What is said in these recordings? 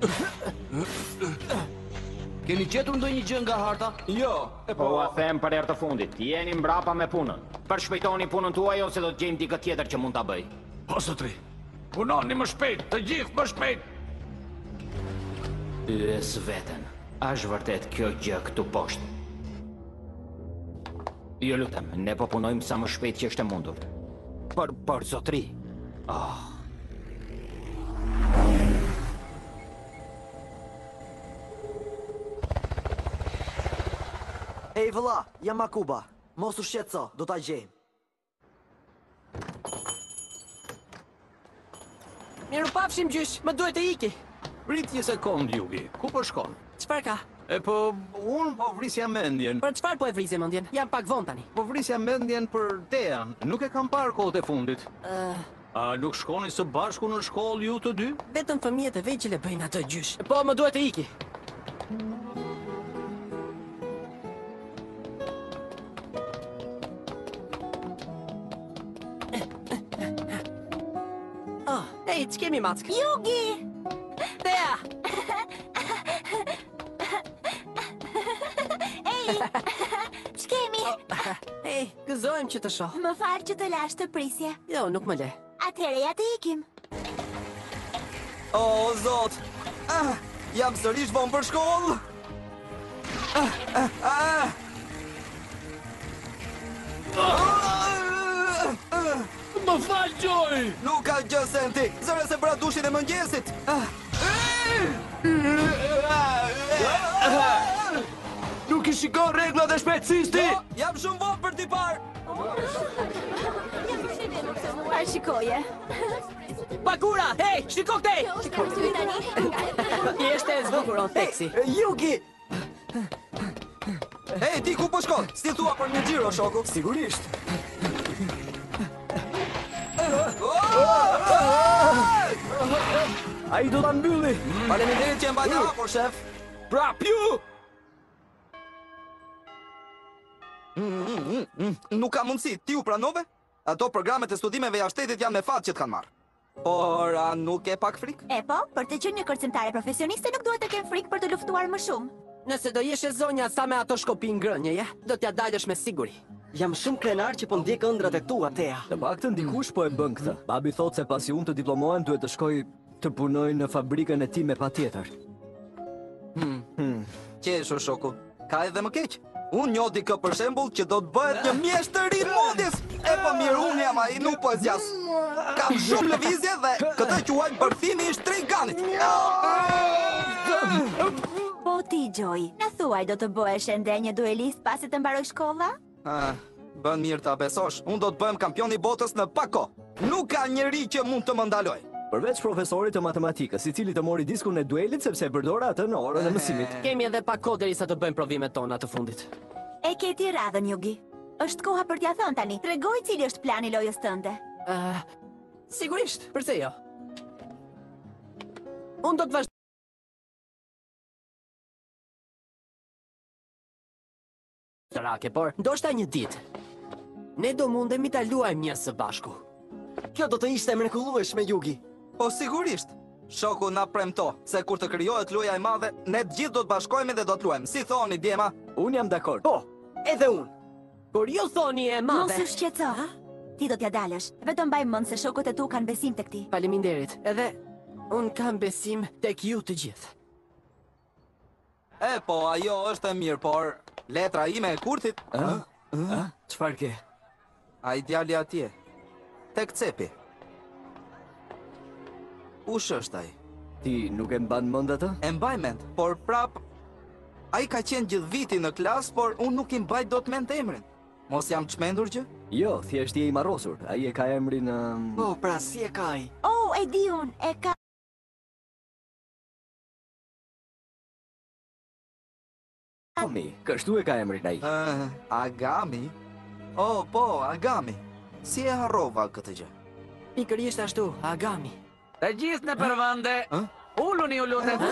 Keni gjetur ndonjë gjë nga harta? Jo, Po ua them për herë të fundit, jeni mbrapa me punën. Përshpejtoni punën tuaj ose do të gjejmë dikë tjetër që mund ta bëj. Po zotri, punoni më shpejt, të gjithë më shpejt. Pyes veten, a është vërtet kjo gjë këtu poshtë? Jo lutem, ne po punojmë sa më shpejt që është e mundur. Por zotri. Ej vëlla, jam Makuba. Mos u shqetëso, do ta gjejmë. Mirupafshim gjysh, më duhet të iki. Prit një sekond, Jugi, ku po shkon? Çfarë ka? unë po vrisja mendjen. Për çfarë po e vrisje mendjen? Jam pak vonë tani. Po vrisja mendjen për Tean. Nuk e kam parë kohët e fundit. A nuk shkoni së bashku në shkollë ju të dy? Vetëm fëmijët e vegjël e bëjnë atë gjysh. Po, më duhet të iki. Ej, ç'kemi mack? Jugi! Tea! Ej! Ç'kemi? Ej, gëzojmë që të shoh. Më falë që të lash të prisje. Jo, nuk më le. Atëherë ja të ikim. O, zot! Jam sërish vonë për shkollë! Më fal, Joy! Nuk ka gjë senti! Zëre se pra dushin e mëngjesit! Nuk i shikon rregullat e shpejtësisë. Jam shumë vonë për t'i parë! A shikoje. Bakura, hej, shiko këtej! Jeshte e zbukur, o teksi. Jugi! Ej, ti ku po shkon? S'ti thua për një xhiro, shoku? Sigurisht. Ai do ta mbylli. Faleminderit që e mbajtë hapur, shef. Prap ju! Nuk ka mundësi, ti u pranove? Ato programet e studimeve jashtëtetit janë me fat që t'kan marrë. Por, a nuk e pak frik? E po, për të qenë një kërcimtare profesioniste nuk duhet të kem frikë për të luftuar më shumë. Nëse do jeshe zonja sa me ato shkopi ngrënjeje, do t'ja dalësh me siguri. Jam shumë krenar që po ndjek ëndrat e tua, Tea. Të paktën dikush po e bën këtë. Babi thot se pasi unë të diplomohem duhet të shkoj të punoj në fabrikën e time patjetër. Qeshu, shoku. Ka edhe më keq. Unë njoh dikë për shembull që do të bëhet një mjeshtëri modis. E po mirë, unë jam ai, nuk po e zjas. Kam shumë lëvizje dhe këtë quajmë bërthimi i shtriganit. Po ti, Joy, na thuaj do të bëhesh ende një duelist pasi të mbaroj shkolla? Bën mirë ta besosh. Unë do të bëhem kampion i botës në pak kohë. Nuk ka njeri që mund të më ndaloj. Përveç profesorit të matematikës, i cili të mori diskun e duelit sepse e përdora atë në orën e mësimit. Kemi edhe pak kohë derisa të bëjmë provimet tona të fundit. E ke ti radhën, Jugi. Është koha për t'ja thënë tani. Tregoj cili është plani i lojës tënde. Sigurisht, përse jo? Unë do të vazhdoj. Por ndoshta një ditë ne do mundemi ta luajmë një së bashku. Kjo do të ishte mrekullueshme, Jugi. Po sigurisht. Shoku na premto se kur të krijohet loja e madhe, ne të gjithë do të bashkohemi dhe do të luajmë. Si thoni, djema? Unë jam dakord. Po, edhe unë. Kur ju thoni e madhe. Mos u shqetëso. Ti do t'ja dalësh. Vetëm mbaj mend se shokët e tu kanë besim tek ti. Faleminderit. Edhe unë kam besim tek ju të gjithë. E po, ajo është e mirë, por letra ime e kurthit. Çfarë ke? Ai djali atje. Tek cepi. Kush është ai? Ti nuk e mban mend atë? E mbaj mend, por prap ai ka qenë gjithë vitin në klas, por unë nuk i mbaj dot mend emrin. Mos jam çmendur gjë? Jo, thjesht je i marrosur. Ai e ka emrin Po, pra si e ka ai? Oh, e di unë, e ka Agami. Kështu e ka emrin ai. Agami? Oh, po, Agami. Si e harrova këtë gjë? Pikërisht ashtu, Agami. Të gjithë në përvënde. Uluni u lutem.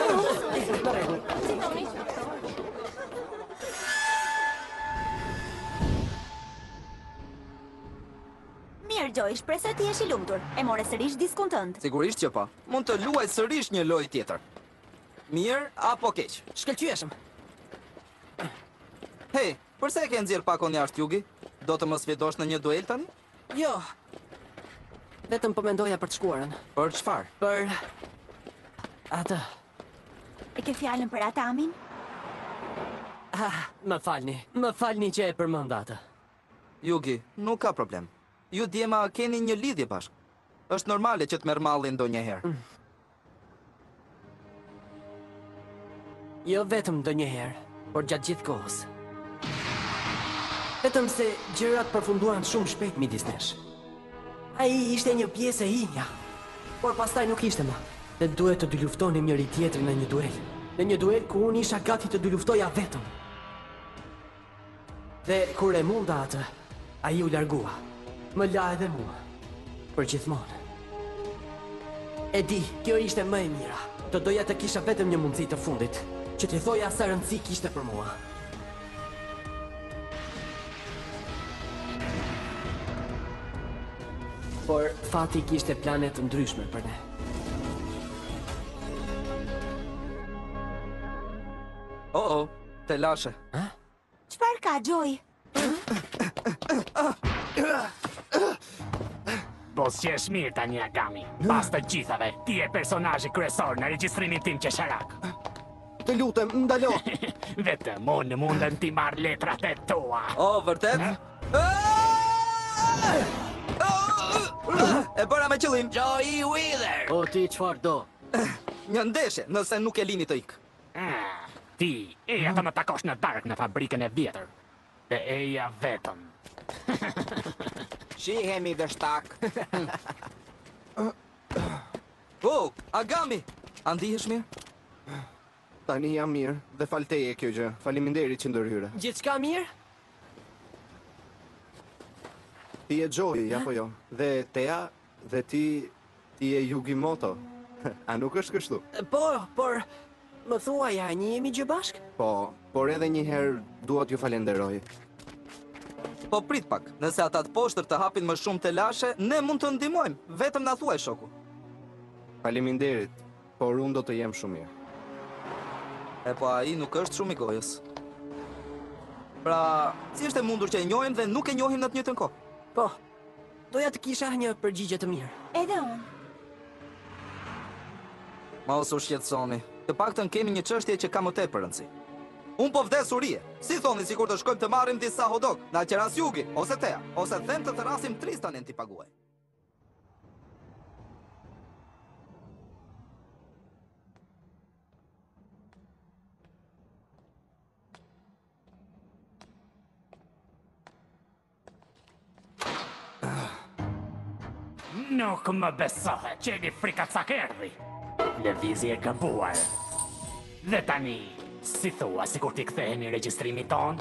Mirë, Joy, shpresoj të jesh i lumtur. E more sërish diskun tënd. Sigurisht që po. Mund të luaj sërish një lojë tjetër. Mirë apo keq? Shkëlqyeshëm. Hej, përse e ke nxjerr pakon jashtë Jugi? Do të më sfidosh në një duel tani? Jo. Vetëm po mendoja për të shkuarën. Për çfarë? Për... atë. E ke fjalën për Atamin? Më falni që e përmend atë. Jugi, nuk ka problem. Ju djema keni një lidhje bashkë. Është normale që të merr mallin ndonjëherë. Jo vetëm ndonjëherë, por gjatë gjithë kohës. Vetëm se gjërat përfunduan shumë shpejt midis nesh. Ai ishte një pjesë e imja, por pastaj nuk ishte më. Ne duhet të dy luftonim njëri tjetrin në një duel. Në një duel ku unë isha gati të dy luftoja vetëm. Dhe kur e munda atë, ai u largua. Më la edhe mua. Për gjithmonë. E di, kjo ishte më e mira. Do doja të kisha vetëm një mundësi të fundit, që t'i thoja sa rëndësi kishte për mua. Por fati kishte plane të ndryshme për ne. Oh, te lashe. Çfarë ka, Joy? Po s'qesh mirë tani Agami. Pas të gjithave, ti e personazhi kryesor në regjistrimin tim qesharak. Të lutem, ndalo. Vetëm unë mundem ti marr letrat e tua. Vërtet? E bëra me qëllim. Joey Wheeler! O ti çfarë do? Një ndeshje, nëse nuk e lini të ik. Ti, eja të më takosh në darkë në fabrikën e vjetër. Dhe eja vetëm. Shihemi dhe shtak. Agami! A ndihesh mirë? Tani jam mirë dhe falteje kjo gjë. Faleminderit që ndërhyre. Gjithçka mirë? Ti e Joey, apo jo? Dhe Tea, dhe ti e Yugimoto. A nuk është kështu? Por... Më thuaj, a një jemi gjë bashk? Po, por edhe një herë duat ju falenderoj. Po prit pak, nëse ata të poshtër të hapin më shumë të lashe, ne mund të ndihmojmë, vetëm na thuaj shoku. Faleminderit, por unë do të jem shumë mirë. E po ai nuk është shumë i gojës. Pra, si është e mundur që e njohim dhe nuk e njohim në të njëjtën kohë? Po, doja të kisha një përgjigje të mirë. Edhe unë. Mos u shqetësoni. Të paktën kemi një çështje që ka më tepër rëndësi. Unë po vdes urie. Si thoni sikur të shkojmë të marrim disa hodog, na qeras Jugi, ose Tea, ose them të thrasim Tristanin t'i paguaj. Nuk më besohet që një frikacak erdhi. Lëvizje e gabuar. Dhe tani, si thua, si kur ti ktheheni regjistrimit ton?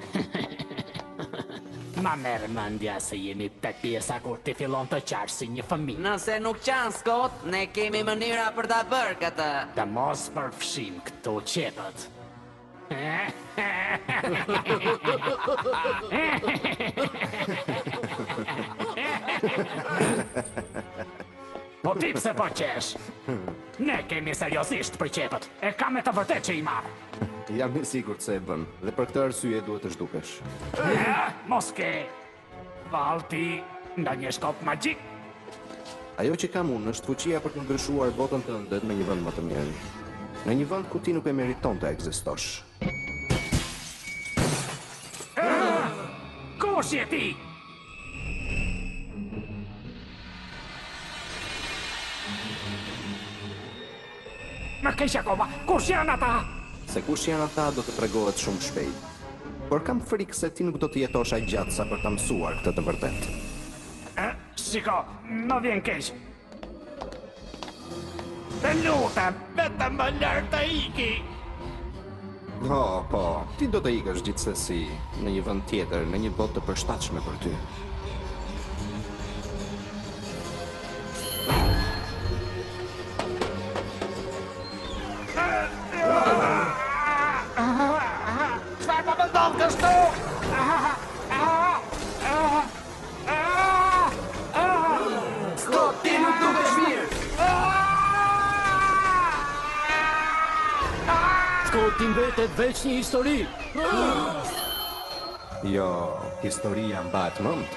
Ma merë mendja se jemi tek pjesa kur ti fillon të qarsh si një fëmijë. Nëse nuk qanë Scott, ne kemi mënyra për ta bërë këtë. Të mos përfshim këto qepët. Po ti pse po qesh? Ne kemi seriozisht për qepët. E kam me të vërtet që i marr. Jam i sigurt se e bën, dhe për këtë arsye duhet të zhdukesh. Mos ke valti ndonjë shkop magjik? Ajo që kam unë është fuqia për të ndryshuar botën tënde në një vend më të mirë. Në një vend ku ti nuk e meriton të ekzistosh. Kush je ti? Më keq akoma, kush janë ata? Se kush janë ata do të tregohet shumë shpejt. Por kam frikë se ti nuk do të jetosh aq gjatë sa për ta mësuar këtë të vërtetë. Shiko, më vjen keq. Të lutem, vetëm më lër të iki. Po, ti do të ikësh gjithsesi në një vend tjetër, në një botë të përshtatshme për ty. Çfarë po bën kështu? Scott, ti nuk dukesh mirë. ti mbetet veç një histori. Jo, historia mbat mend.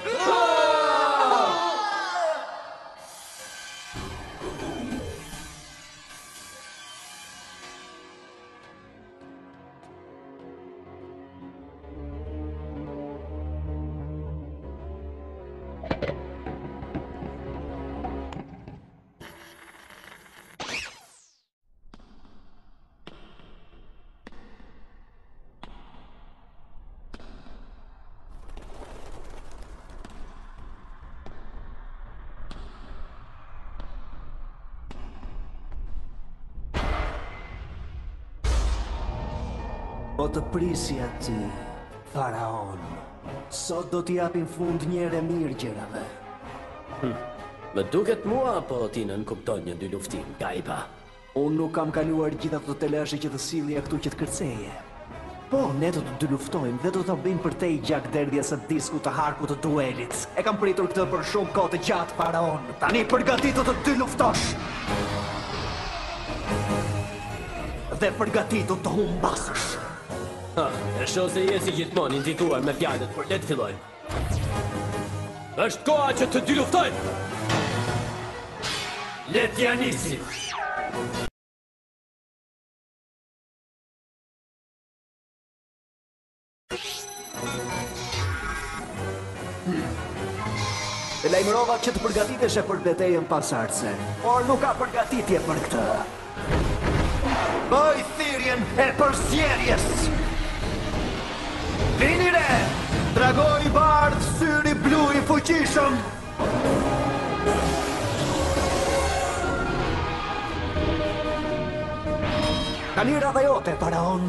O të prisja ti, faraon. Sot do t'i japin fund njëre mirë gjërave. Më duket mua apo ti nën kupton një dy luftim, Kaiba? Unë nuk kam kaluar gjitha të telashe që të silja këtu që të kërceje. Po, ne do të dy luftojmë dhe do të bëjmë për te i gjak derdhja së disku të harku të duelit. E kam pritur këtë për shumë kohë të gjatë, faraon. Tani përgatitu të dy luftosh. Dhe përgatitu të humbasësh. E shoh se je si gjithmonë indikuar me fjalët, por le të fillojmë. Është koha që të dy luftojmë. Le t'ja nisim. E lajmërova që të përgatitesh për betejën pasardhëse, por nuk ka përgatitje për këtë. Bëj thirrjen e përsierjes. Vini re! Dragoj i bardh, syri blu i fuqishëm! Tani radha jote, faraon.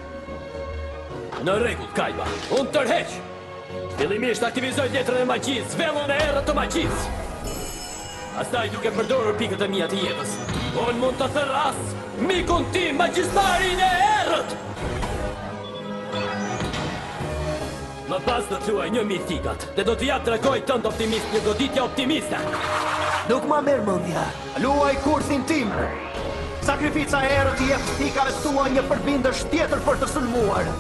Në rregull, Kaiba, unë tërheq. Fillimisht aktivizoj letrën e magjisë, vellën e errët të magjisë. Pastaj duke përdorur pikët e mia të jetës, unë mund të therras mikun tim magjistarin e errët. Më pas do të luaj një mitikat, dhe do të jap tregoj tënd optimist një goditje optimiste. Nuk ma merr mendja. Luaj kurthin tim. Sakrifica e errët i jep pikave tua një përbindësh tjetër për të sulmuar.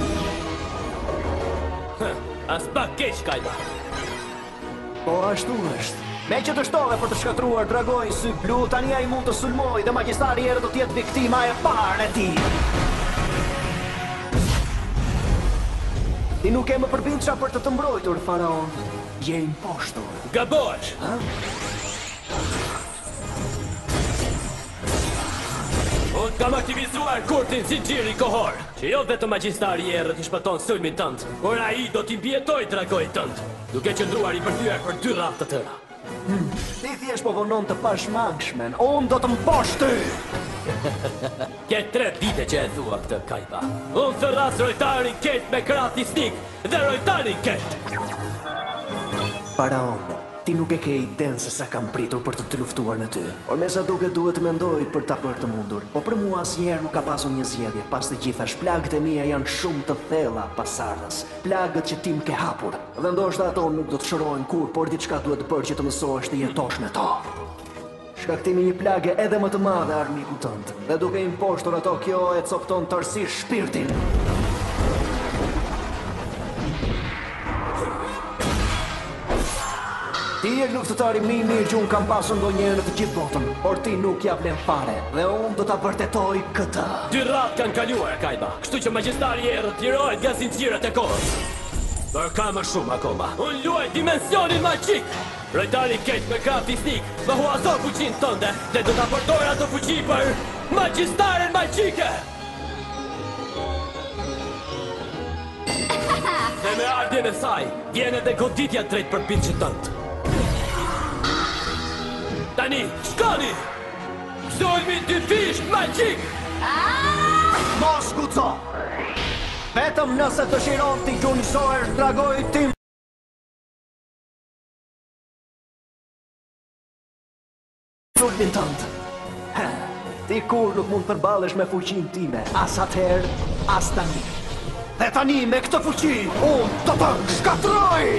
As pak keq, Kaiba. Po ashtu është. Me që të shtove për të shkatruar dragojnë sy blu, tani ai mund të sulmoj dhe magjistari erë do t'jetë viktima e parë e ti. Ti nuk e më përbindësha për të mbrojtur, faraon. Je impostor. Gabohesh. Unë kam aktivizuar kurtin zinxhiri kohor, që jo vetëm magjistari i errët i shpëton sulmin tënd, por ai do t'i mbijetoj dragojit tënd, duke qëndruar i përthyer për 2 radhë të tëra. Ti thjesht po vonon të pashmangshmen, unë do të mposh ty! Ke 3 vite që e thua këtë, Kaiba. Unë thërras rojtarin Ket me krahti stik dhe rojtarin Ket. Faraon, ti nuk e ke iden se sa kam pritur për të luftuar në ty. Por me sa duket duhet të mendoj për ta bërë të mundur. Po për mua asnjëherë nuk ka pasur një zgjedhje, pas të gjitha shplagët e mia janë shumë të thella pasardhës. Plagët që ti më ke hapur. Dhe ndoshta ato nuk do të shërohen kur, por diçka duhet të bërë që të mësohesh të jetosh me to. Shkaktimi një plagë edhe më të madhe armiku tënd. Dhe duke imposhtur ato, kjo e copton tërësisht shpirtin. Ti je luftëtari më i mirë që unë kam pasur ndonjëherë në të gjithë botën, por ti nuk ja vlen fare, dhe unë do ta vërtetoj këtë. 2 radhë kanë kaluar, Kaiba, kështu që magjistari i errët lirohet nga zinxhirat e kohës. Por ka më shumë akoma. Unë luaj dimensionin magjik. Rojtari Ket me krahti stik më huazo fuqinë tënde dhe do ta përdor ato fuqi për magjistaren magjike. Dhe me ardhjen e saj, vjen edhe goditja drejt për biçit tënd. Tani, shkoni! Sulmi 2 fisht magjik! Mos guxo! Vetëm nëse dëshiron ti gjunjësohesh dragojit tim. Sulmin tënd. Ti kur nuk mund përballesh me fuqinë time, as atëherë, as tani. Dhe tani me këtë fuqi, unë do të shkatroj!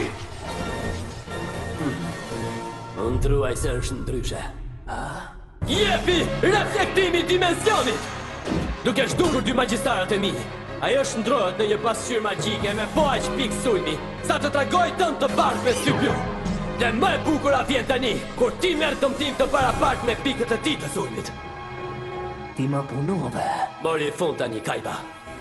Unë truaj se është ndryshe. Jepi reflektimi dimensionit! duke zhdukur dy magjistarët e mi. Ajo shndrohet në një pasqyrë magjike me paq pikë sulmi, sa të tregoj tënë të bashkë me sy blu. Dhe më e bukura vjen tani, kur ti merr dëmtim të parapart me pikët e ti të sulmit. Ti ma punove. Mori fund tani, Kaiba.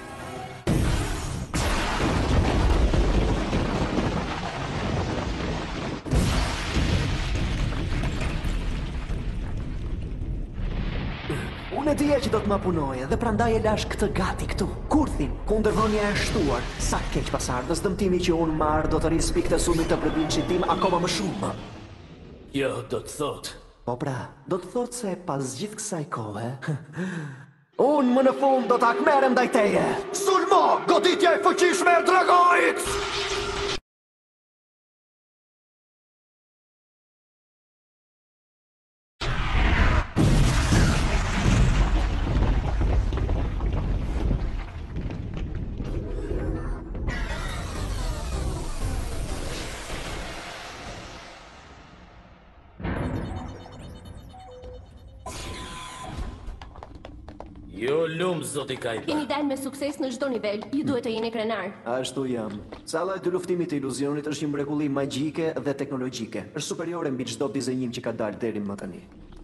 Unë e dije që do të ma punoje dhe prandaj e lash këtë gati këtu. Kurthin, kundërvënia e shtuar. Sa keq pasardhës, dëmtimi që unë marr do të rris pikët e sulmit të provincit tim akoma më shumë. Jo, do të thot. Po pra, do të thot se pas gjithë kësaj kohe, unë më në fund do të akmerem ndaj teje. Sulmo, goditja e fuqishme e dragojit! Jo lumë, zoti Kaiba. Keni dalë me sukses në çdo nivel, ju duhet të jeni krenar. Ashtu jam. Salla e luftimit të iluzionit është një mrekulli magjike dhe teknologjike. Është superiore mbi çdo dizenjim që ka dalë deri më tani.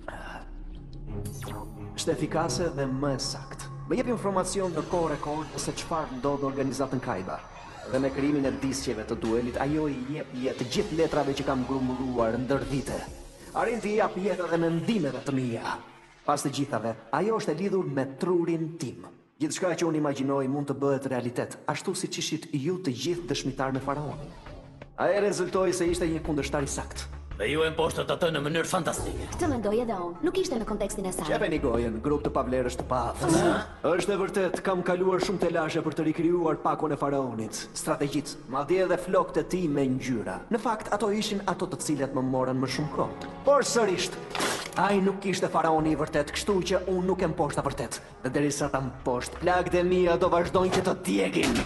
Është efikase dhe më e saktë. Më jep informacion në kohë rekord se çfarë ndodh në organizatën Kaiba. Dhe me krijimin e disqeve të duelit, ajo i jep jetë të gjithë letrave që kam grumulluar ndër vite. Arrin të jap jetë edhe mendimeve të mia. Pas të gjithave, ajo është e lidhur me trurin tim. Gjithçka që unë imagjinoj mund të bëhet realitet, ashtu siç ishit ju të gjithë dëshmitar me faraonin. Ai rezultoi se ishte një kundërshtar i saktë. Dhe ju e mposhtët atë në mënyrë fantastike. Këtë mendoj edhe unë, nuk ishte në kontekstin e saj. Qepeni gojen, grup të pavlerësh të pafës. Është e vërtet, kam kaluar shumë telashe për të rikrijuar pakon e faraonit, strategjit, madje edhe flokët e tij me ngjyra. Në fakt, ato ishin ato të cilat më morën më shumë kohë. Por sërish, ai nuk ishte faraoni i vërtet, kështu që unë nuk e mposhta vërtet. Dhe derisa ta mposht, plagët e mia do vazhdojnë që të djegin.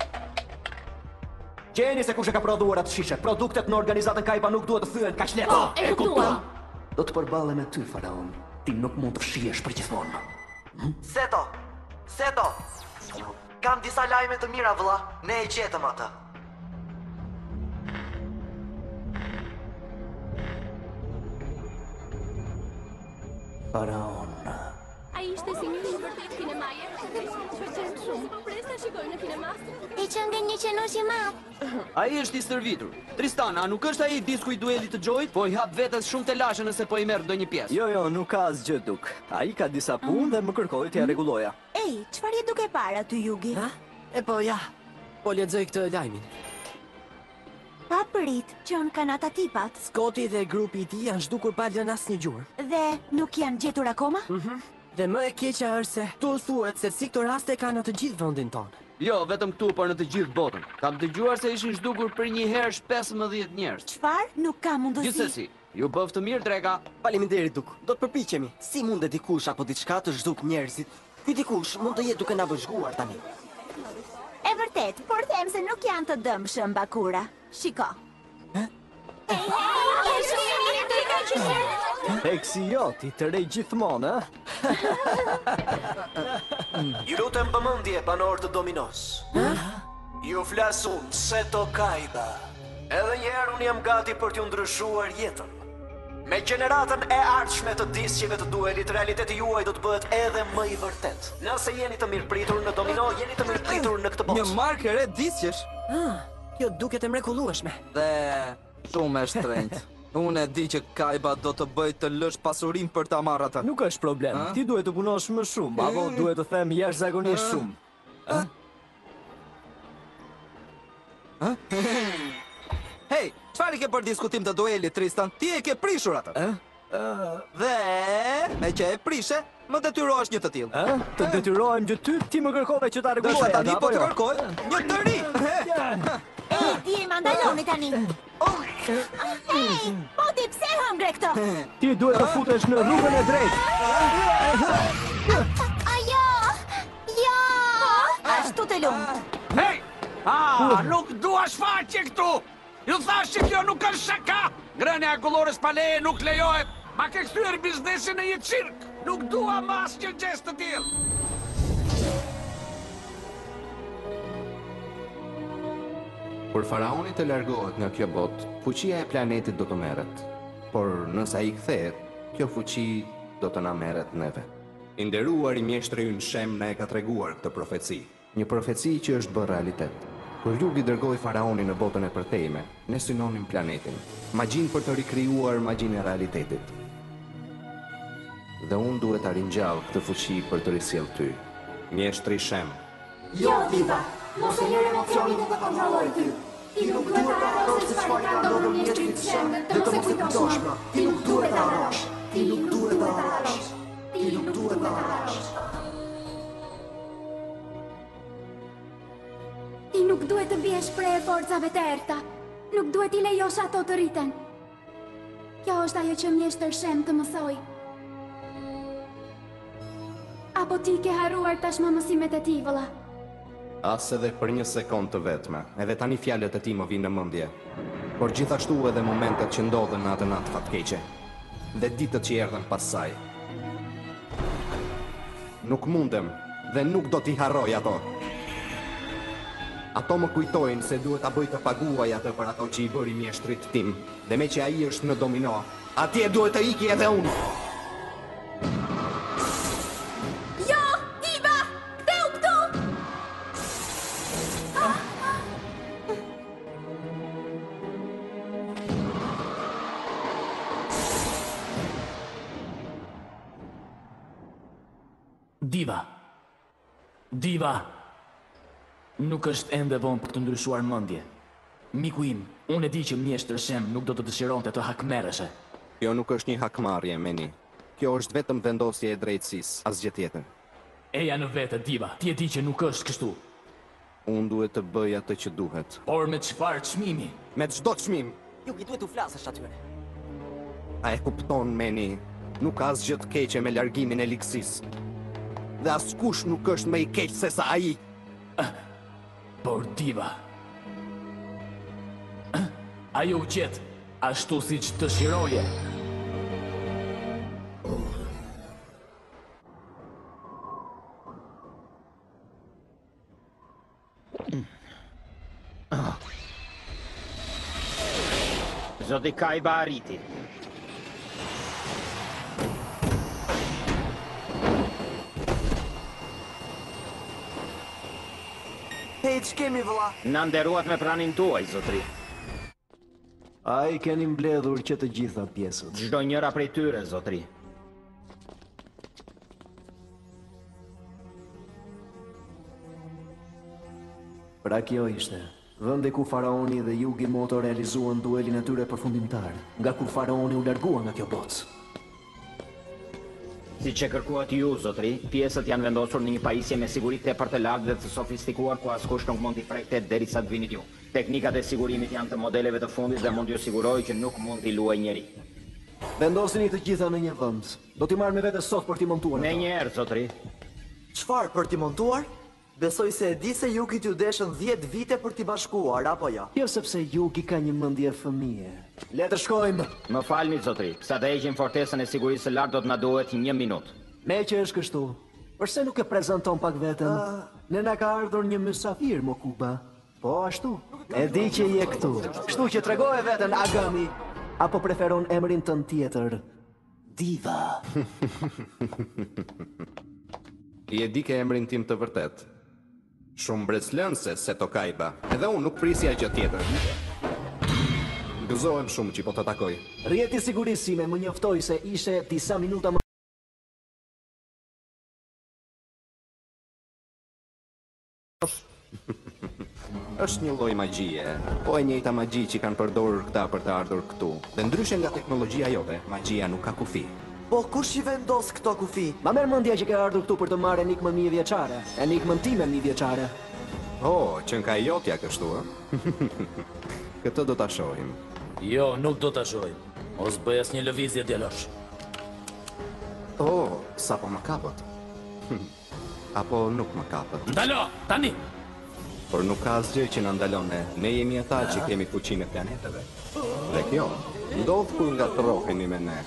Gjeni se kush e ka prodhuar atë shishe. Produktet në organizatën Kaiba nuk duhet të thyen kaq lehtë. E kuptova. Do të përballem me ty, faraon. Ti nuk mund të fshihesh përgjithmonë. Seto! Seto! Kam disa lajme të mira, vëlla. Ne e gjetëm atë. Faraon. Ai ishte si një vërtet kinemaje. Shpërqen shumë, po pres ta shikoj në kinemas. E që nga një qenush i madh. Ai është i stërvitur. Tristana, nuk është ai disku i duelit të Joyt, po i hap vetes shumë telashe nëse po i merr ndonjë pjesë. Jo, nuk ka asgjë duk. Ai ka disa punë dhe më kërkoi t'ia rregulloja. Ej, çfarë je duke parë aty, Yugi? Ha? E po ja. Po lexoj këtë lajmin. Pa prit, që në kanë ata tipat. Scotty dhe grupi i tij janë zhdukur pa lënë asnjë gjurmë. Dhe nuk janë gjetur akoma? Dhe më e keqja është se tu thuhet se si këto raste kanë në të gjithë vendin tonë. Jo, vetëm këtu, por në të gjithë botën. Kam dëgjuar se ishin zhdukur për një herë 15 njerëz. Çfarë? Nuk ka mundësi. Gjithsesi, ju bëf të mirë drega. Faleminderit duk. Do të përpiqemi. Si mund e dikush apo diçka të zhduk njerëzit? Ky dikush mund të jetë duke na vëzhguar tani. E vërtet, por them se nuk janë të dëmshëm bakura. Shiko. Eksioti të rej gjithmonë, Ju lutem vëmendje, banor të Dominos. Ju flas unë, Seto Kaiba. Edhe njëherë unë jam gati për t'ju ndryshuar jetën. Me gjeneratën e ardhshme të disqeve të duelit, realiteti juaj do të bëhet edhe më i vërtet. Nëse jeni të mirëpritur në Domino, jeni të mirëpritur në këtë botë. një markë e re disqesh. Kjo duket e mrekullueshme. Dhe shumë e shtrenjtë. Unë e di që Kaiba do të bëj të lësh pasurim për ta marrë atë. Nuk është problem. Ti duhet të punosh më shumë, apo duhet të them jashtëzakonisht shumë. Hej, çfarë ke për diskutim të duelit, Tristan? Ti e ke prishur atë. Dhe me që e prishe, më detyrohesh një të tillë. Të detyrohem gjë ty, ti më kërkove që ta rregulloj. Dësha tani po të kërkoj një të ri. Ej, ti e mandaloni tani. Ej, po ti pse hëngre këto? Ti duhet të futesh në rrugën e drejtë. Ajo! Jo! Ashtu të lumt. Hej! Nuk dua shfaqje këtu! Ju thash që kjo nuk është shaka! Ngrënia e kullores pa leje nuk lejohet! Ma ke kthyer biznesin në një cirk! Nuk dua mas që gjest të tillë! Kur faraoni të largohet nga kjo botë, fuqia e planetit do të merret. Por nëse ai kthehet, kjo fuqi do të na merret neve. I nderuar i mjeshtri ynë Shem na e ka treguar këtë profeci. Një profeci që është bërë realitet. Kur Jugi dërgoi faraonin në botën e përtejme, ne synonim planetin, magjin për të rikrijuar magjin e realitetit. Dhe unë duhet ta ringjall këtë fuqi për të risjell ty, mjeshtri Shem. Jo, Diva, mos e lër emocionin të kontrolloj ty. Ti nuk duhet të harrosh se çfarë ka ndodhur mjeshtrit Shem, dhe mos e kujtosh më. Ti nuk duhet të harrosh. Ti nuk duhet të harrosh. Ti nuk duhet të harrosh. Ti nuk duhet të biesh prej forcave të errta. Nuk duhet i lejosh ato të rriten. Kjo është ajo që mjeshtër Shem të mësoi. Apo ti ke harruar tashmë mësimet e tij, vëlla? As edhe për një sekond të vetme, edhe tani fjalët e tij më vinë në mendje. Por gjithashtu edhe momentet që ndodhen në atë natë fatkeqe, dhe ditët që erdhën pas saj. Nuk mundem dhe nuk do t'i harroj ato. Ato më kujtojnë se duhet ta bëj të paguaj atë për ato që i bëri mjeshtrit tim. Dhe me që ai është në domino, atje duhet të iki edhe unë. Jo, Diva! Ktheu këtu! Diva! Diva! Nuk është ende vonë për të ndryshuar mendje. Miku im, unë e di që mjeshtër Shem nuk do të dëshironte të hakmerreshe. Kjo nuk është një hakmarrje, Meni. Kjo është vetëm vendosje e drejtësisë, asgjë tjetër. Eja në vete, Diva, ti e di që nuk është kështu. Unë duhet të bëj atë që duhet. Por me çfarë çmimi? Me çdo çmim. Jugi duhet u flasësh atyre. A e kupton, Meni? Nuk ka asgjë të keqe me largimin e Liksisë. Dhe askush nuk është më i keq se sa ai. Por Diva, ajo u qetë ashtu si që të shiroje. Zoti Kaiba arriti. Hej, që kemi, vëlla? Na nderuat me pranin tuaj, zotri. A i keni mbledhur që të gjitha pjesët. Çdo njëra prej tyre, zotri. Pra kjo ishte. Vende ku faraoni dhe Jugi Moto realizuan duelin e tyre përfundimtar, nga ku faraoni u largua nga kjo botë. Si që kërkuat ju, zotri, pjesët janë vendosur në një pajisje me siguri tepër të lartë dhe të sofistikuar ku askush nuk mund t'i prekte derisa të vinit ju. Teknikat e sigurimit janë të modeleve të fundit dhe mund t'ju siguroj që nuk mund t'i luaj njeri. Vendosini të gjitha në një vend. Do t'i marrë me vete sot për t'i montuar. Me një herë, zotri. Çfarë për t'i montuar? Besoj se e di se Jugi t'ju deshën 10 vite për t'i bashkuar, apo jo? Jo sepse Jugi ka një mendje fëmije. Le të shkojmë. Më falni, zotri, sa të heqim fortesën e sigurisë së lartë do të na duhet 1 minutë. Me që është kështu, përse nuk e prezanton pak vetëm? Ne na ka ardhur një mysafir, Mokuba. Po ashtu, e di që je këtu. Kështu që tregoje veten Agami, apo preferon emrin tënd tjetër? Diva. I e di ke emrin tim të vërtet. Shumë mbretëslënse, Seto Kaiba. Edhe unë nuk prisja gjë tjetër. Gëzohem shumë që po të takoj. Rjeti sigurisime më njoftoi se ishe disa minuta më është një lloj magjie, po e njëjta magji që kanë përdorur këta për të ardhur këtu. Dhe ndryshe nga teknologjia jote, magjia nuk ka kufi. Po kush i vendos këto kufi? Ma merr mendja që ke ardhur këtu për të marrë enigmën 1000 vjeçare. Enigmën time 1000 vjeçare. Oh, që nga jotja kështu, Këtë do ta shohim. Jo, nuk do ta shohim. Mos bëj asnjë lëvizje djalosh. Oh, sapo më kapët. Apo nuk më kapët. Ndalo, tani! Por nuk ka asgjë që na ndalon ne jemi ata që kemi fuqinë e planeteve. Dhe kjo ndodh kur ngatroheni me ne.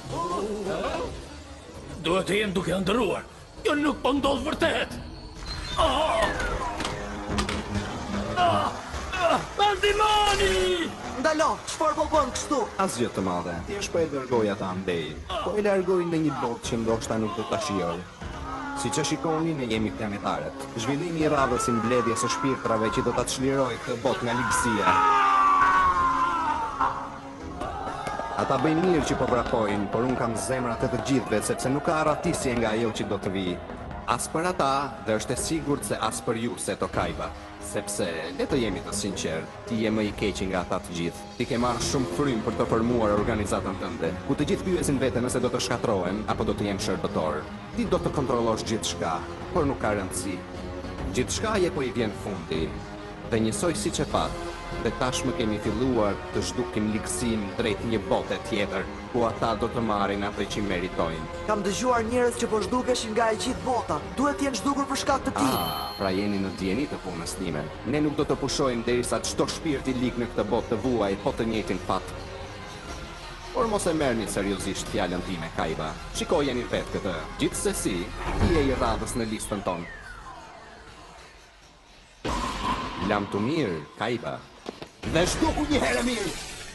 Duhet të jem duke ndëruar. Jo nuk po ndodh vërtet. demoni! Ndalo, çfarë po bën kështu? Asgjë të madhe. Thjesht po e dërgoj ata andej. Po e largoj në një botë që ndoshta nuk do ta shijoj. Siç e shikoni, ne jemi planetarët. Zhvillimi i radhës i mbledhjes së shpirtrave që do ta çlirojë këtë botë nga ligësia. Ata bëjnë mirë që po vrapojnë, por unë kam zemrat e të gjithëve sepse nuk ka arratisje nga ajo që do të vijë. As për ata, dhe është e sigurt se as për ju, Seto Kaiba. Sepse, le të jemi të sinqertë, ti je më i keqi nga ata të gjithë. Ti ke marrë shumë frym për të formuar organizatën tënde, ku të gjithë pyesin veten nëse do të shkatrohen apo do të jenë shërbëtor. Ti do të kontrollosh gjithçka, por nuk ka rëndësi. Gjithçka je po i vjen fundi. Dhe njësoj siç e pat, dhe tashmë kemi filluar të zhdukim ligësinë drejt një bote tjetër, ku ata do të marrin atë që meritojnë. Kam dëgjuar njerëz që po zhdukeshin nga e gjithë bota. Duhet të jenë zhdukur për shkak të tij. Pra jeni në dieni të punës time. Ne nuk do të pushojmë derisa çdo shpirt i lik në këtë botë të vuaj po të njëjtin fat. Por mos e merrni seriozisht fjalën time, Kaiba. Shikojeni vetë këtë. Gjithsesi, ti je i radhës në listën tonë. Lam të mirë, Kaiba. Dhe shtuku një herë mirë.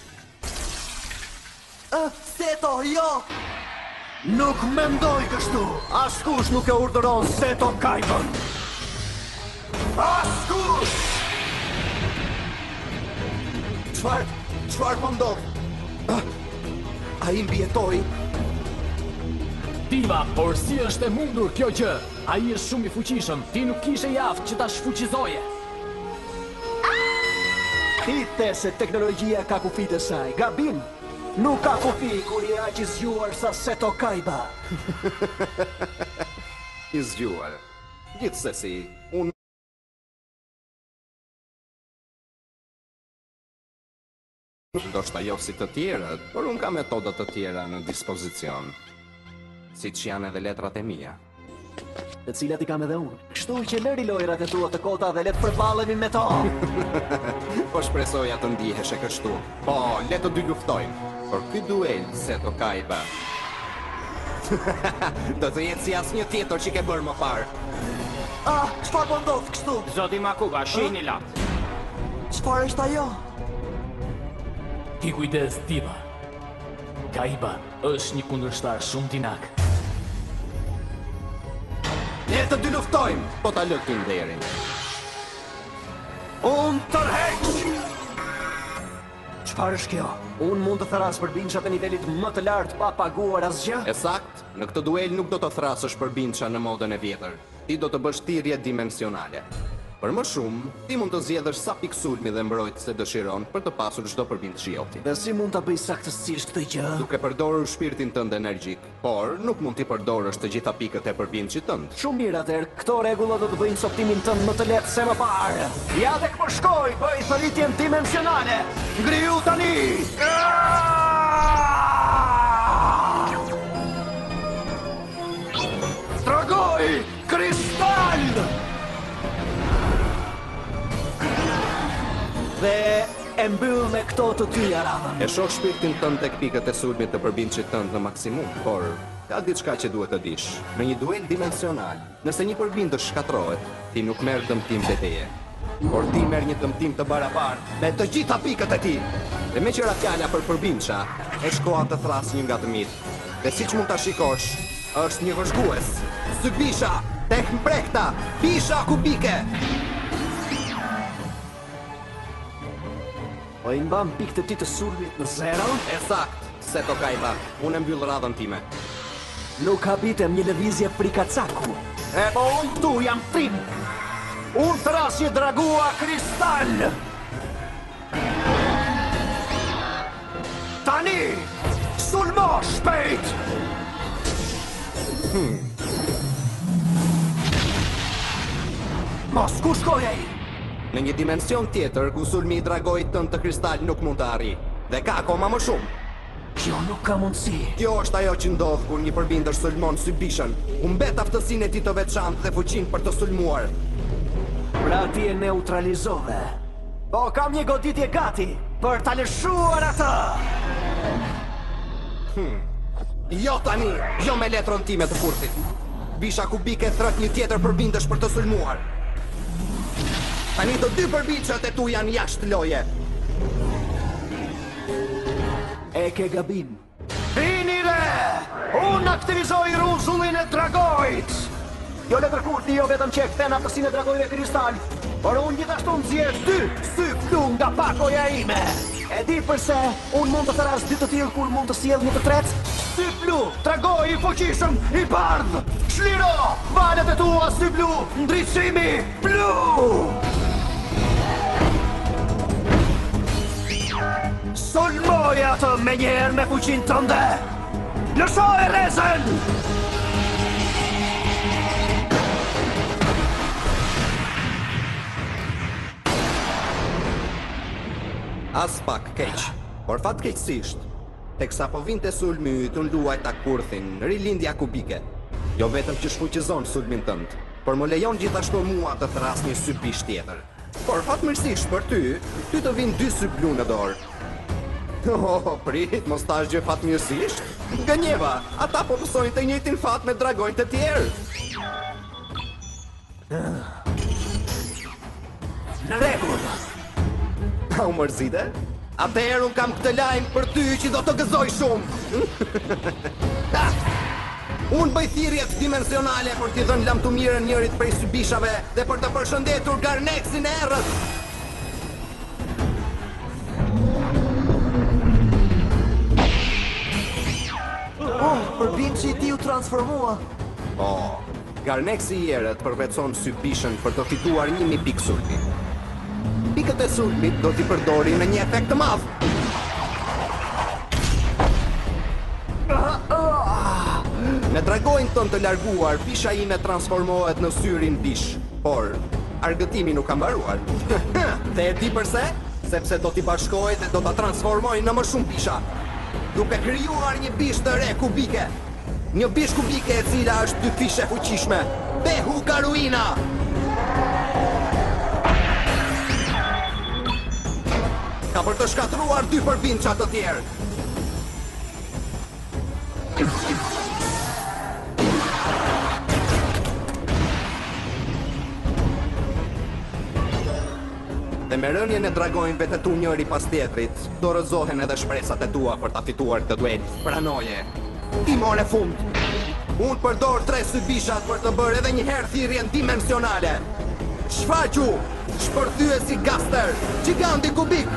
Seto, jo! Nuk mendoj kështu. Askush nuk e urdhëron Seto Kaibën. Askush! Çfarë po ndodh? Ai mbietoi. Diva, por si është e mundur kjo gjë? Ai është shumë i fuqishëm. Ti nuk kishe javë që ta shfuqizoje. Ti the se teknologjia ka kufit e saj. Gabim! Nuk ka kufi kur i aq i zgjuar sa Seto Kaiba. I zgjuar. Gjithsesi, unë ndoshta jo si të tjerët, por unë kam metoda të tjera në dispozicion. Siç janë edhe letrat e mia. Të cilat i kam edhe unë. Kështu që lëri lojrat e tua të kota dhe le të përballemi me to. Po shpresoja të ndihesh e kështu. Po, le të dy luftojmë. Por ky duel, Seto Kaiba, do të jetë si asnjë tjetër që ke bërë më parë. Çfarë po ndodh kështu? Zoti Makuga, shihni lart. Çfarë është ajo? Ki kujdes, Diva. Kaiba është një kundërshtar shumë tinak. Le të dy luftojmë, po ta lë këtë nderin. Unë tërheq! Çfarë është kjo? Unë mund të thras për binçat e nivelit më të lartë pa paguar asgjë? Esakt, në këtë duel nuk do të thrasësh për binça në modën e vjetër. Ti do të bësh thirrje dimensionale. Për më shumë, ti mund të zgjedhësh sa pikë sulmi dhe mbrojtës se dëshiron për të pasur çdo përbind shioti. Dhe si mund ta bëj saktësisht këtë gjë? Duke përdorur shpirtin tënd energjik, por nuk mund t'i përdorësh të gjitha pikët e përbindshit tënd. Shumë mirë atëherë, këto rregulla do të bëjnë soptimin tënd më të lehtë se më parë. Ja tek po shkoj, bëj thëritjen dimensionale. Ngriu tani! Dragoj! Kristal! Dhe e mbyll me këto të tyja radhën. E shoh shpirtin tënd tek pikët e sulmit të përbindshit tënd në maksimum, por ka diçka që duhet të dish. Në një duel dimensional, nëse një përbind shkatrohet, ti nuk merr dëmtim betejë. Por ti merr një dëmtim të barabartë me të gjitha pikët e tij. Dhe me qëra fjala për përbindësha, është koha të thrasë një nga të mitë. Dhe siç mund ta shikosh, është një vëzhgues. Zybisha, tek mbrekta, bisha kubike. Po i mban pikët e ti të sulmit në zero? Esakt, Seto Kaiba, unë e mbyll radhën time. Nuk habitem një lëvizje frikacaku. E po unë këtu jam frim. Unë thras një dragua kristal. Tani, sulmo shpejt! Mos ku shkojej? Në një dimension tjetër, ku sulmi i dragojit tënd të kristal nuk mund të arri. Dhe ka akoma më shumë. Kjo nuk ka mundësi. Kjo është ajo që ndodh kur një përbindër sulmon Zybishën. U mbet aftësinë e tij të veçantë dhe fuqinë për të sulmuar. Pra ti e neutralizove. Po kam një goditje gati për ta lëshuar atë. Jo tani, jo me letrën time të furtit. Bisha kubike thret një tjetër përbindësh për të sulmuar. Tani të dy përbicët e tu janë jashtë loje. E ke gabim. Vini re! Unë aktivizoj ruzullin e dragojt! Jo le tërkurti jo vetëm që e kthen aftësinë e dragojve kristal, por unë gjithashtu nxjerr 2 sy flu nga pakoja ime. E di përse unë mund të tharas 2 të tillë kur mund të sjell një të tretë? Sy flu, dragoj i fuqishëm, i bardh! Shliro, valet e tua sy blu, ndriçimi blu! Sulmoj atë me njerë me fuqin tënde! Lëshoj rezen! As pak keq, por fatkeqësisht, teksa po vinte sulmi yt, unë luaj ta kurthin, rilindja kubike. Jo vetëm që shfuqizon sulmin tënd, por më lejon gjithashtu mua të thras një sy bish tjetër. Por fatmirësisht për ty të vinë 2 sy blu në dorë. Oh, prit, mos tash gjë fatmirësisht? Gënjeva, ata po pësojnë të njëjtin fat me dragojnë të tjerë. Në rregull. A u mërzite? Atëherë unë kam këtë lajmë për ty që do të gëzoj shumë. Unë bëj thirrjet dimensionale për t'i dhënë lamtumirën njërit prej sybishave dhe për të përshëndetur Garnexin e errët. Përbim që i ti u transformua. Garnexi i errët përvetëson sybishën për të fituar 1000 pikë sulmi. Pikët e sulmit do t'i përdori në një efekt të madh. Me dragojnë tënë të larguar, bisha ime transformohet në syrin bish, por argëtimi nuk ka mbaruar. Dhe e di përse? Sepse do t'i bashkoj dhe do t'a transformoj në më shumë bisha, duke krijuar një bish të re kubike. Një bish kubike e cila është 2 fishe fuqishme. Behu Garuina! Ka për të shkatruar 2 përbindqa të tjerë. Dhe me rënjen e dragojnëve të tu njëri pas tjetrit, do rëzohen edhe shpresat e tua për ta fituar këtë duel. Pranoje. Ti more fund. Unë përdor 3 sybishat për të bërë edhe një herë thirrjen dimensionale. Shfaqu, shpërthyesi Gaster, giganti kubik.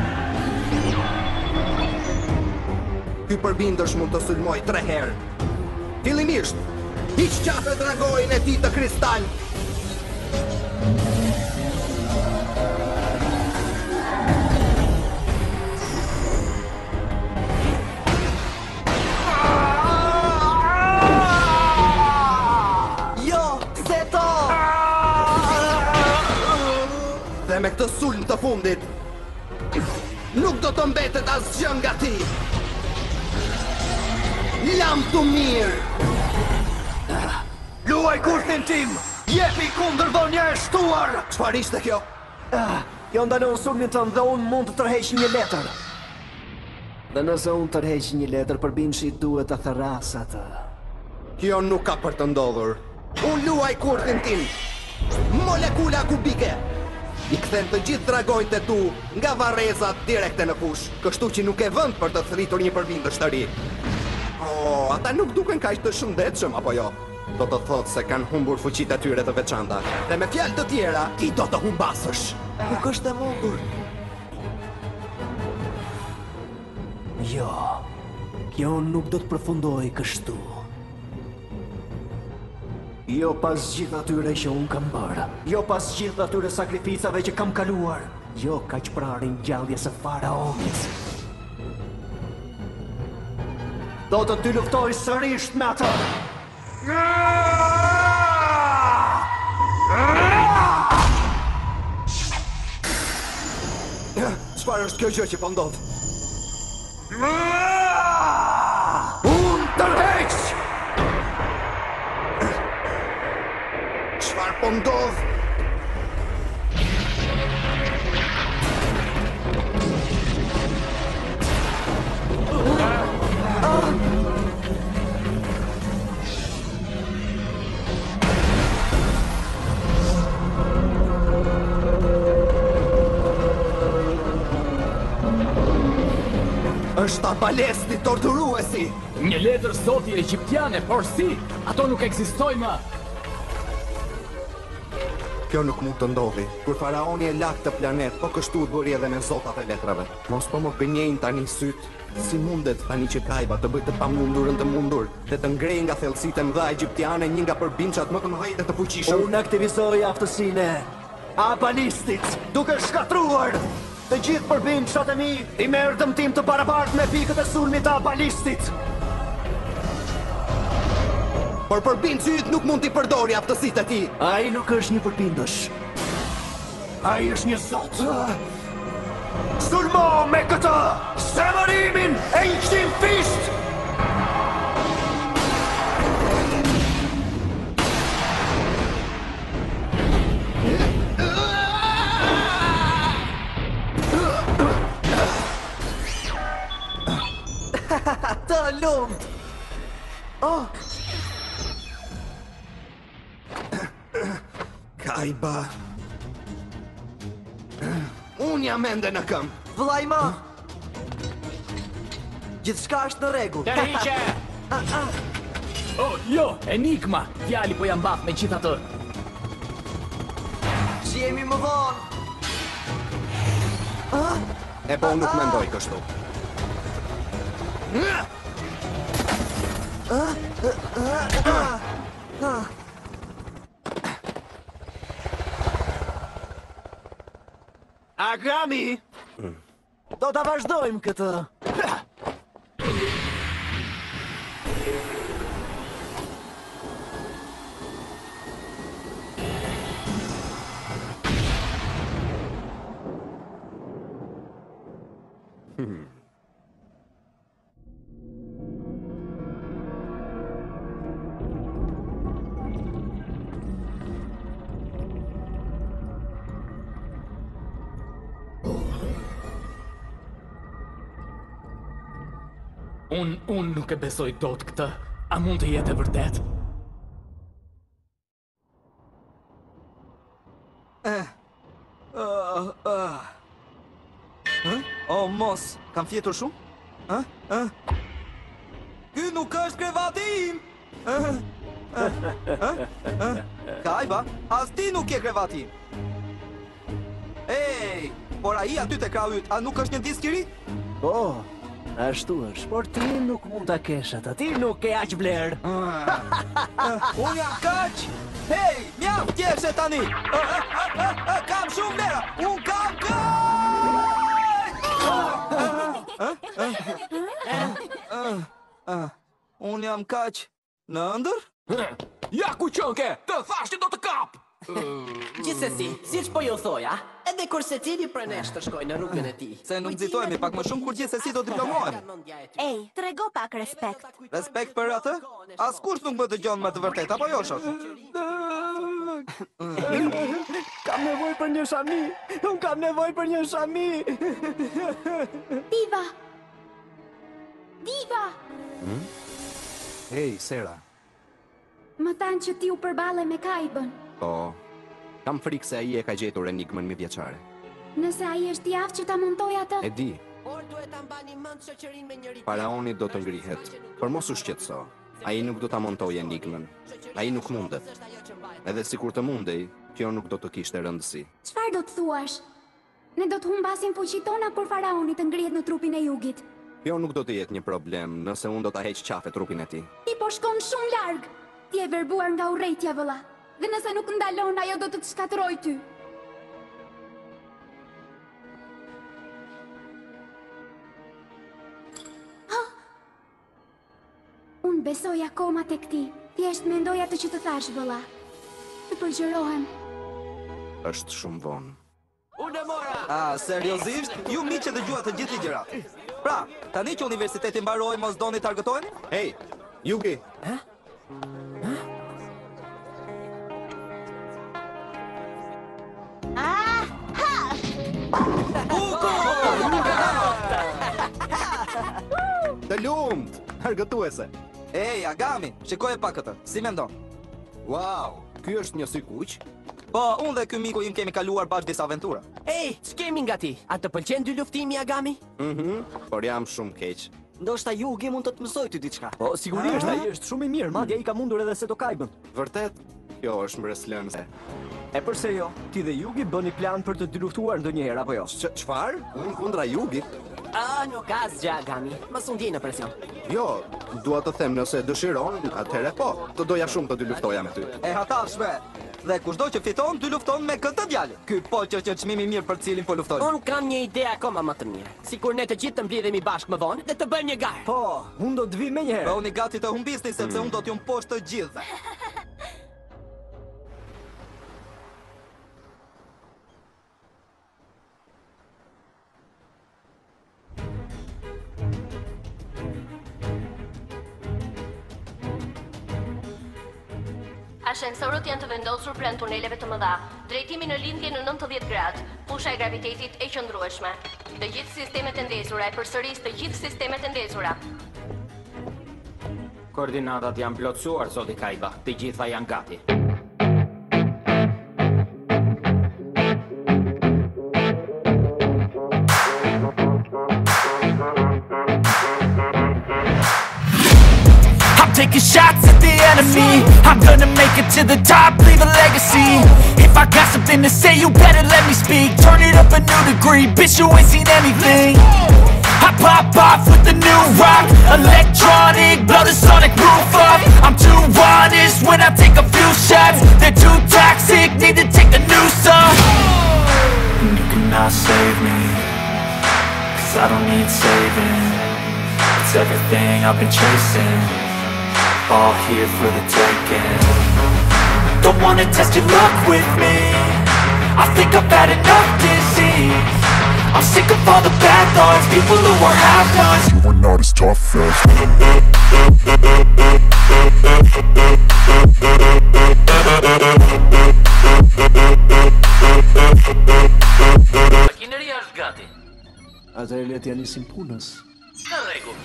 Ky përbindësh mund të sulmoj 3 herë. Fillimisht, hiq qafe dragojnë e ti të kristal. Dhe me këtë sulm të fundit, nuk do të mbetet asgjë nga ti. Lam të mirë. Luaj kurthin tim, jepi kundër dhënia e shtuar. Çfarë ishte kjo? Kjo ndalon sulmin tënd dhe unë mund të tërheq një letër. Dhe nëse unë tërheq një letër, përbindshi duhet të therras atë. Kjo nuk ka për të ndodhur. Unë luaj kurthin tim. Molekula kubike. I kthen të gjithë dragojnët e tu nga varrezat direkte në fush, kështu që nuk e vënd për të thritur një përbindësh të ri. Ata nuk duken kaq të shëndetshëm apo jo? Do të thotë se kanë humbur fuqitë e tyre të veçanta. Dhe me fjalë të tjera, ti do të humbasësh. Nuk është e mundur. Jo, kjo nuk do të përfundoj kështu. Jo pas gjithë atyre që unë kam bërë. Jo pas gjithë atyre sakrificave që kam kaluar. Jo kaq prarin gjalljes së faraonit. Do të ty luftoj sërish me atë. Çfarë është kjo gjë që po ndodh? Unë tërheq! Çfarë po ndodh? Është Abalesti torturuesi! Një letër zoti egjiptiane, por si? Ato nuk ekzistojnë më! Kjo nuk mund të ndodhi. Kur faraoni e lak të planet, po kështu bëri edhe me zotat e letrave. Mos po më gënjejnë tani syt. Si mundet tani që Kaiba të bëj të pamundurën të mundur, dhe të ngrej nga thellësitë e mëdha egjiptiane një nga përbimçat më të mëdhenj dhe të fuqishëm? Unë aktivizoj aftësinë Abalistit, duke shkatruar të gjithë përbimçat e mi, i merr dëmtim të barabartë me pikët e sulmit të Abalistit. Por përbimçi yt nuk mund t'i përdori aftësitë e tij. Ai nuk është një përbindësh. Ai është një zot. Sulmo me këtë semërimin e një qtim fisht! Të lumt! Oh! Kaiba... Unë jam ende në këmbë. Vllai ma! Gjithçka është në rregull. Tërhiqe! Oh, jo, Enigma! Djali po jam mbath me gjithë atë. Si jemi më vonë? E po unë nuk mendoj kështu. Agami! Do ta vazhdojmë këtë. Unë nuk e besoj dot këtë. A mund të jetë e vërtet? Oh, mos, kam fjetur shumë? Ky nuk është krevati im! Kaiba, as ti nuk je krevati im! Ej, por ai aty te krau yt, a nuk është një disk i ri? Po, ashtu është, por ti nuk mund ta kesh atë, ti nuk ke aq vlerë. Unë jam kaq! Hej, mjaft tjeshe tani! Kam shumë vlera! Unë kam kaq! Unë jam kaq në ëndër? Ja ku qënke, të thash që do të kap! Gjithsesi, siç po ju thoja, edhe kur secili prej nesh të shkojë në rrugën e tij. Se nuk nxitojmë pak më shumë kur gjithsesi do diplomohemi. Ej, trego pak respekt. Respekt për atë? Askush nuk më dëgjon me të vërtetë, apo jo shoq? Kam nevojë për një shami. Unë kam nevojë për një shami. Diva! Diva! Hej, Sera. Më thanë që ti u përballe me Kaibën. Po, kam frikë se ai e ka gjetur enigmën mijëvjeçare. Nëse ai është i aftë që ta montoj atë. E di, Por duhet ta mbani mend shoqërinë me njëri. faraoni do të ngrihet, por mos u shqetëso. Ai nuk do ta montojë enigmën. Ai nuk mundet. Edhe sikur të mundej, kjo nuk do të kishte rëndësi. Çfarë do të thuash? Ne do të humbasim fuqitë tona kur faraoni të ngrihet në trupin e jugit. Kjo nuk do të jetë një problem nëse unë do ta heq qafe trupin e tij. Ti po shkon shumë larg. Ti je verbuar nga urrejtja vëlla. Dhe nëse nuk ndalon, ajo do të të shkatërroj ty. Unë besoj akoma tek ti. Thjesht mendoj atë që të thash, vëlla. Të përgjërohem. Është shumë vonë. Unë e mora! Seriozisht? Ju miq që dëgjuat të gjithë ligjërat. Pra, tani që universiteti mbaroi, mos doni të argëtoheni? Hey, Yugi! Të lumt! Argëtuese! Ej, Agami, shikoj pak këtë. Si mendon? Wow, ky është një sy kuq? Po, unë dhe ky miku im kemi kaluar bashkë disa aventura. Ej, s'kemi nga ti. A të pëlqen dy luftimi, Agami? Por jam shumë keq. Ndoshta Yugi mund të të mësoj ty diçka. Po, sigurisht, ai është shumë i mirë, madje ai ka mundur edhe se do Kaibën. Vërtet, kjo është mbreslënëse. E përse jo, ti dhe Yugi bëni plan për të dy luftuar ndonjëherë apo jo? Çfarë? Unë kundra Jugit? Nuk ka asgjë, Agami. Mos u ndjej në presion. Jo, dua të them nëse dëshiron, atëherë po, të doja shumë të dy luftoja me ty. E hatashme. Dhe kushdo që fiton, dy lufton me këtë djalë. Ky po që është çmimi mirë për cilin po lufton. Unë kam një ide akoma më të mirë. Sikur ne të gjithë të mblidhemi bashkë më vonë dhe të bëjmë një garë. Po, unë do të vi menjëherë. Po unë i gati të humbisni sepse unë do t'ju mposh të gjithë. Ashensorët janë të vendosur pranë tuneleve të mëdha. Drejtimi në lindje në 90 gradë. Fusha e gravitetit e qëndrueshme. Të gjithë sistemet e ndezura e përsëris të gjithë sistemet e ndezura. Koordinatat janë plotësuar, zoti Kaiba. Të gjitha janë gati. Taking shots at the enemy. I'm gonna make it to the top, leave a legacy. If I got something to say, you better let me speak. Turn it up a new degree, bitch, you ain't seen anything. I pop off with the new rock, electronic, blow the sonic roof up. I'm too honest when I take a few shots. They're too toxic, need to take a new song. You cannot save me, 'cause I don't need saving. It's everything I've been chasing, all here for the taking. Don't wanna test your luck with me, I think I've had enough disease. I'm sick of all the bad thoughts, people who are half-nots. You are not as tough as Makineria është gati. Atëherë le t'ja nisim punës. Në rregull.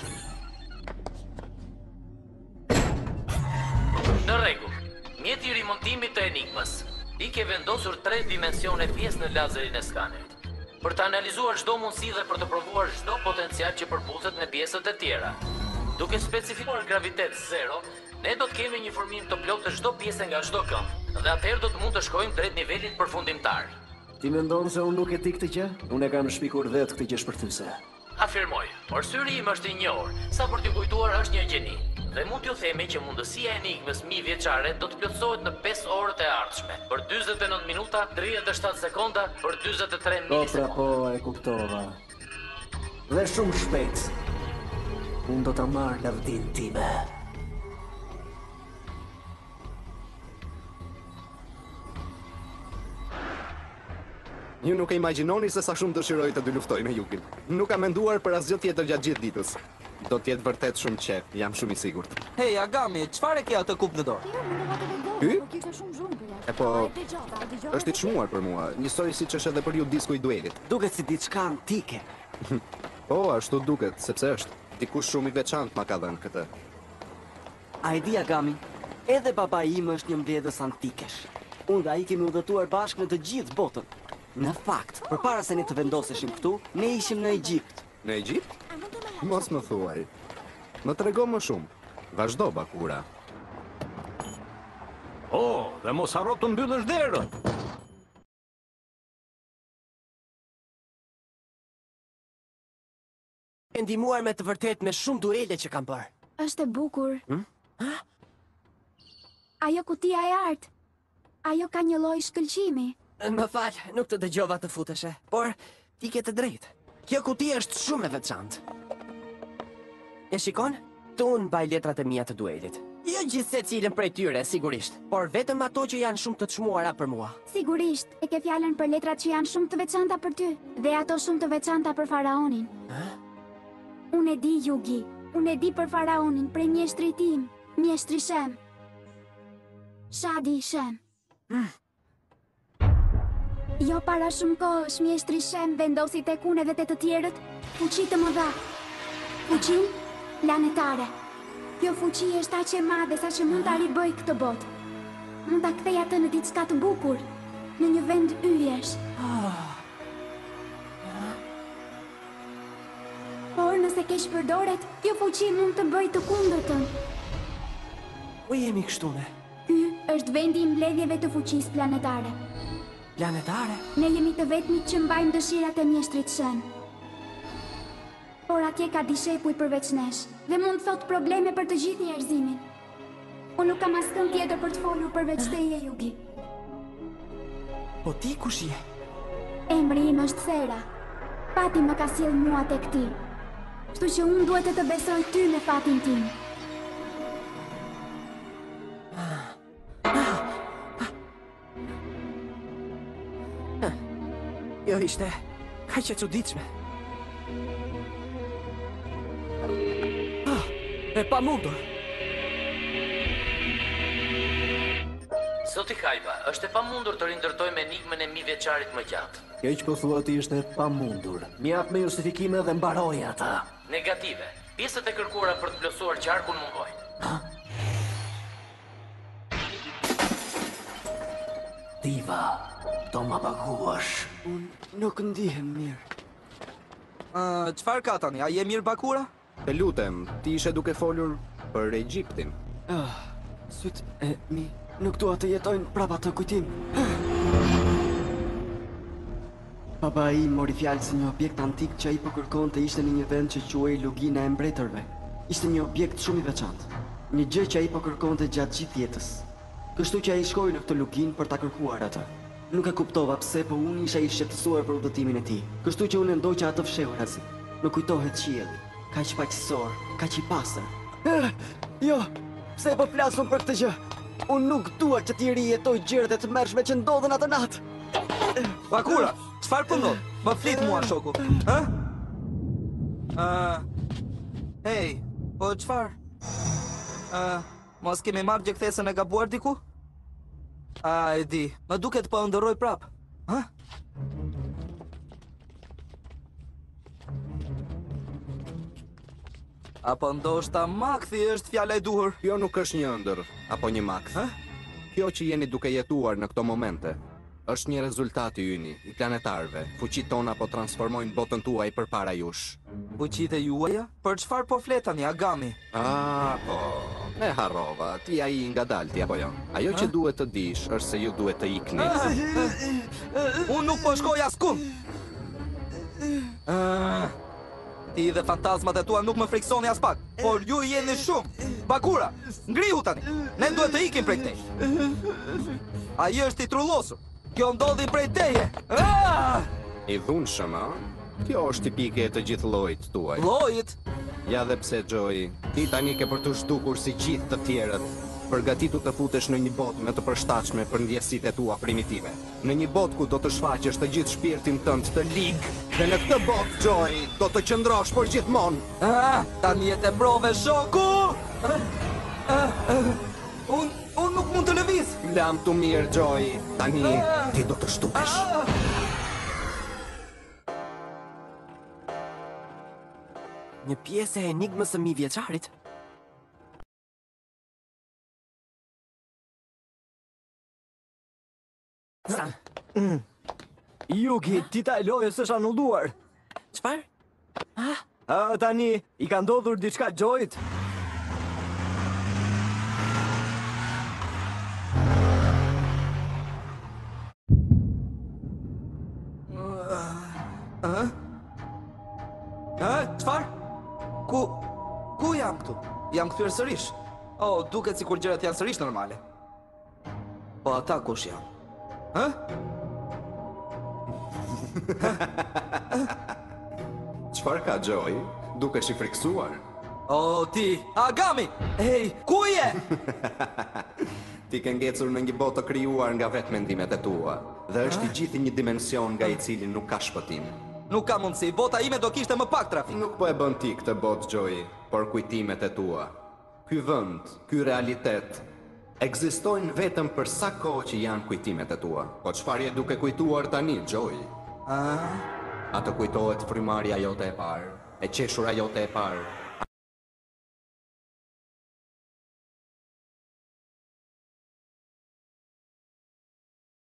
Në rregull. Mjeti i rimontimit të Enigmës. I ke vendosur 3 dimensione pjesë në lazerin e skanerit. Për të analizuar çdo mundësi dhe për të provuar çdo potencial që përputhet me pjesët e tjera. Duke specifikuar gravitet 0, ne do të kemi një formim të plotë të çdo pjesë nga çdo këmbë, dhe atëherë do të mund të shkojmë drejt nivelit përfundimtar. Ti mendon se unë nuk e di këtë gjë? Unë e kam shpikur vetë këtë gjë shpërthyese. Afirmoj, por syri im është i njohur, sa për t'ju kujtuar është një gjeni. Dhe mund t'ju themi që mundësia e Enigmës 1000 vjeçare do të plotësohet në 5 orët e ardhshme, për 49 minuta, 37 sekonda, për 43 milisekondë. Po, e kuptova. Dhe shumë shpejt. Unë do ta marr lavdin time. Ju nuk e imagjinoni se sa shumë dëshiroj të dy luftoj me Jugin. Nuk kam menduar për asgjë tjetër gjatë gjithë ditës. Do t'jetë vërtet shumë qef, jam shumë i sigurt. Hey, Agami, çfarë ke atë kup në dorë? Ky? E po, është i çmuar për mua, njësoj siç është edhe për ju disku i duelit. Duket si diçka antike. Po, ashtu duket, sepse është. Dikush shumë i veçantë ma ka dhënë këtë. A e di, Agami, edhe baba im është një mbledhës antikesh. Unë dhe ai kemi udhëtuar bashkë në të gjithë botën. Në fakt, përpara se ne të vendoseshim këtu, ne ishim në Egjipt. Në Egjipt? Mos më thuaj. Më trego më shumë. Vazhdo, Bakura. Dhe mos harro të mbyllësh derën. E ndihmuar me të vërtet me shumë duele që kam bërë. Është e bukur. Ajo kutia e artë. Ajo ka një lloj shkëlqimi. Më fal, nuk të dëgjova të futeshe, por ti ke të drejtë. Kjo kuti është shumë e veçantë. E shikon? Tu unë mbaj letrat e mia të duelit. Jo gjithë secilën prej tyre, sigurisht, por vetëm ato që janë shumë të çmuara për mua. Sigurisht, e ke fjalën për letrat që janë shumë të veçanta për ty, dhe ato shumë të veçanta për faraonin. Unë e di, Yugi. Unë e di për faraonin, prej mjeshtrit tim, mjeshtri Shem. Shadi Shem. Jo para shumë kohësh, mjeshtri Shem vendosi tek unë edhe te të tjerët fuqi të mëdha. Fuqin planetare. Kjo fuqi është aq e madhe sa që mund ta ribëj këtë botë. Mund ta kthej atë në diçka të bukur. në një vend yjesh. Por nëse ke shpërdoret, kjo fuqi mund të bëj të kundërtën. Ku jemi kështu ne? Ky është vendi i mbledhjeve të fuqisë planetare. Planetare? Ne jemi të vetmit që mbajmë dëshirat e mjeshtrit shën. Por atje ka dishepuj përveç nesh, dhe mund thot probleme për të gjithë njerëzimin. Unë nuk kam asnjë tjetër për të folur përveç teje, Yugi. Po ti kush je? Emri im është Sera. Fati më ka sjell mua tek ti. Kështu që unë duhet të besoj ty me fatin tim. Jo ishte kaq e çuditshme. E pamundur. Zoti Kaiba, është e pamundur të rindërtojmë enigmën e mijëvjeçarit më gjatë. Kjo që po thua ti është e pamundur. Mjaf me justifikime dhe mbaroj ata. Negative. Pjesët e kërkuara për të plotësuar qarkun mungojnë. Diva, do ma paguash. Unë nuk ndihem mirë. Çfarë ka tani? A je mirë Bakura? Të lutem, ti ishe duke folur për Egjiptin. Syt e mi nuk dua të jetojnë prapa të kujtim. Baba i mori fjalë se një objekt antik që ai po kërkonte ishte në një vend që quhej Lugina e Mbretërve. Ishte një objekt shumë i veçantë. Një gjë që ai po kërkonte gjatë gjithë jetës. Kështu që ai shkoi në këtë luginë për ta kërkuar atë. Nuk e kuptova pse, po unë isha i shqetësuar për udhëtimin e tij. Kështu që unë mendoj që atë fsheu razi. Nuk kujtohet qielli. Kaq paqësor, kaq i pastër. Jo, pse po flasun për këtë gjë? Unë nuk dua që ti rijetoj gjërat e tmerrshme që ndodhen atë natë. Bakura, çfarë po ndodh? Më flit mua shoku. Hey, po çfarë? Mos kemi marrë gjëkthesën e gabuar diku? E di, më duket po ndërroj prap. Apo ndoshta makthi është fjala e duhur? Kjo nuk është një ëndër, apo një makth. Kjo që jeni duke jetuar në këto momente, është një rezultat i yni, i planetarëve. Fuqitë tona po transformojnë botën tuaj përpara jush. Fuqitë juaja? Për çfarë po flet tani, Agami? Po, e harrova, ti ai nga dalti apo jo? Ajo që duhet të dish është se ju duhet të ikni. Unë nuk po shkoj askund. Ti dhe fantazmat e tua nuk më friksoni as pak, por ju jeni shumë. Bakura, ngrihu tani. Ne duhet të ikim prej këtej. Ai është i trullosur. Kjo ndodhi prej teje. I dhunshëm, a? Kjo është tipike e të gjithë llojit tuaj. Llojit? Ja dhe pse, Joey, ti tani ke për të zhdukur si gjithë të tjerët. Përgatitu të futesh në një botë me të përshtatshme për ndjesitë e tua primitive. Në një botë ku do të shfaqesh të gjithë shpirtin tënd të ligë. Dhe në këtë botë, Joey, do të qëndrosh për gjithmonë. Tani e mbrove shoku! Unë nuk mund të lëviz. Lam të mirë, Joey. Tani ti do të shtukesh. Një pjesë e enigmës së mijëvjeçarit. Yugi, ti ta e lojës është anulluar. Çfarë? Tani, i ka ndodhur diçka Joyt? Çfarë? Ku jam këtu? Jam kthyer sërish. Duket sikur gjërat janë sërish normale. Po ata kush janë? Çfarë ka, Joey? Dukesh i friksuar. Ti, Agami! Hey, ku je? Ti ke ngecur në një botë të krijuar nga vetë mendimet e tua, dhe është i gjithë një dimension nga i cili nuk ka shpëtim. Nuk ka mundësi, bota ime do kishte më pak trafik. Nuk po e bën ti këtë botë, Joey, por kujtimet e tua. Ky vend, ky realitet, ekzistojnë vetëm për sa kohë që janë kujtimet e tua. Po çfarë je duke kujtuar tani, Joey? Atë kujtohet frymarrja jote e parë, e qeshura jote e parë,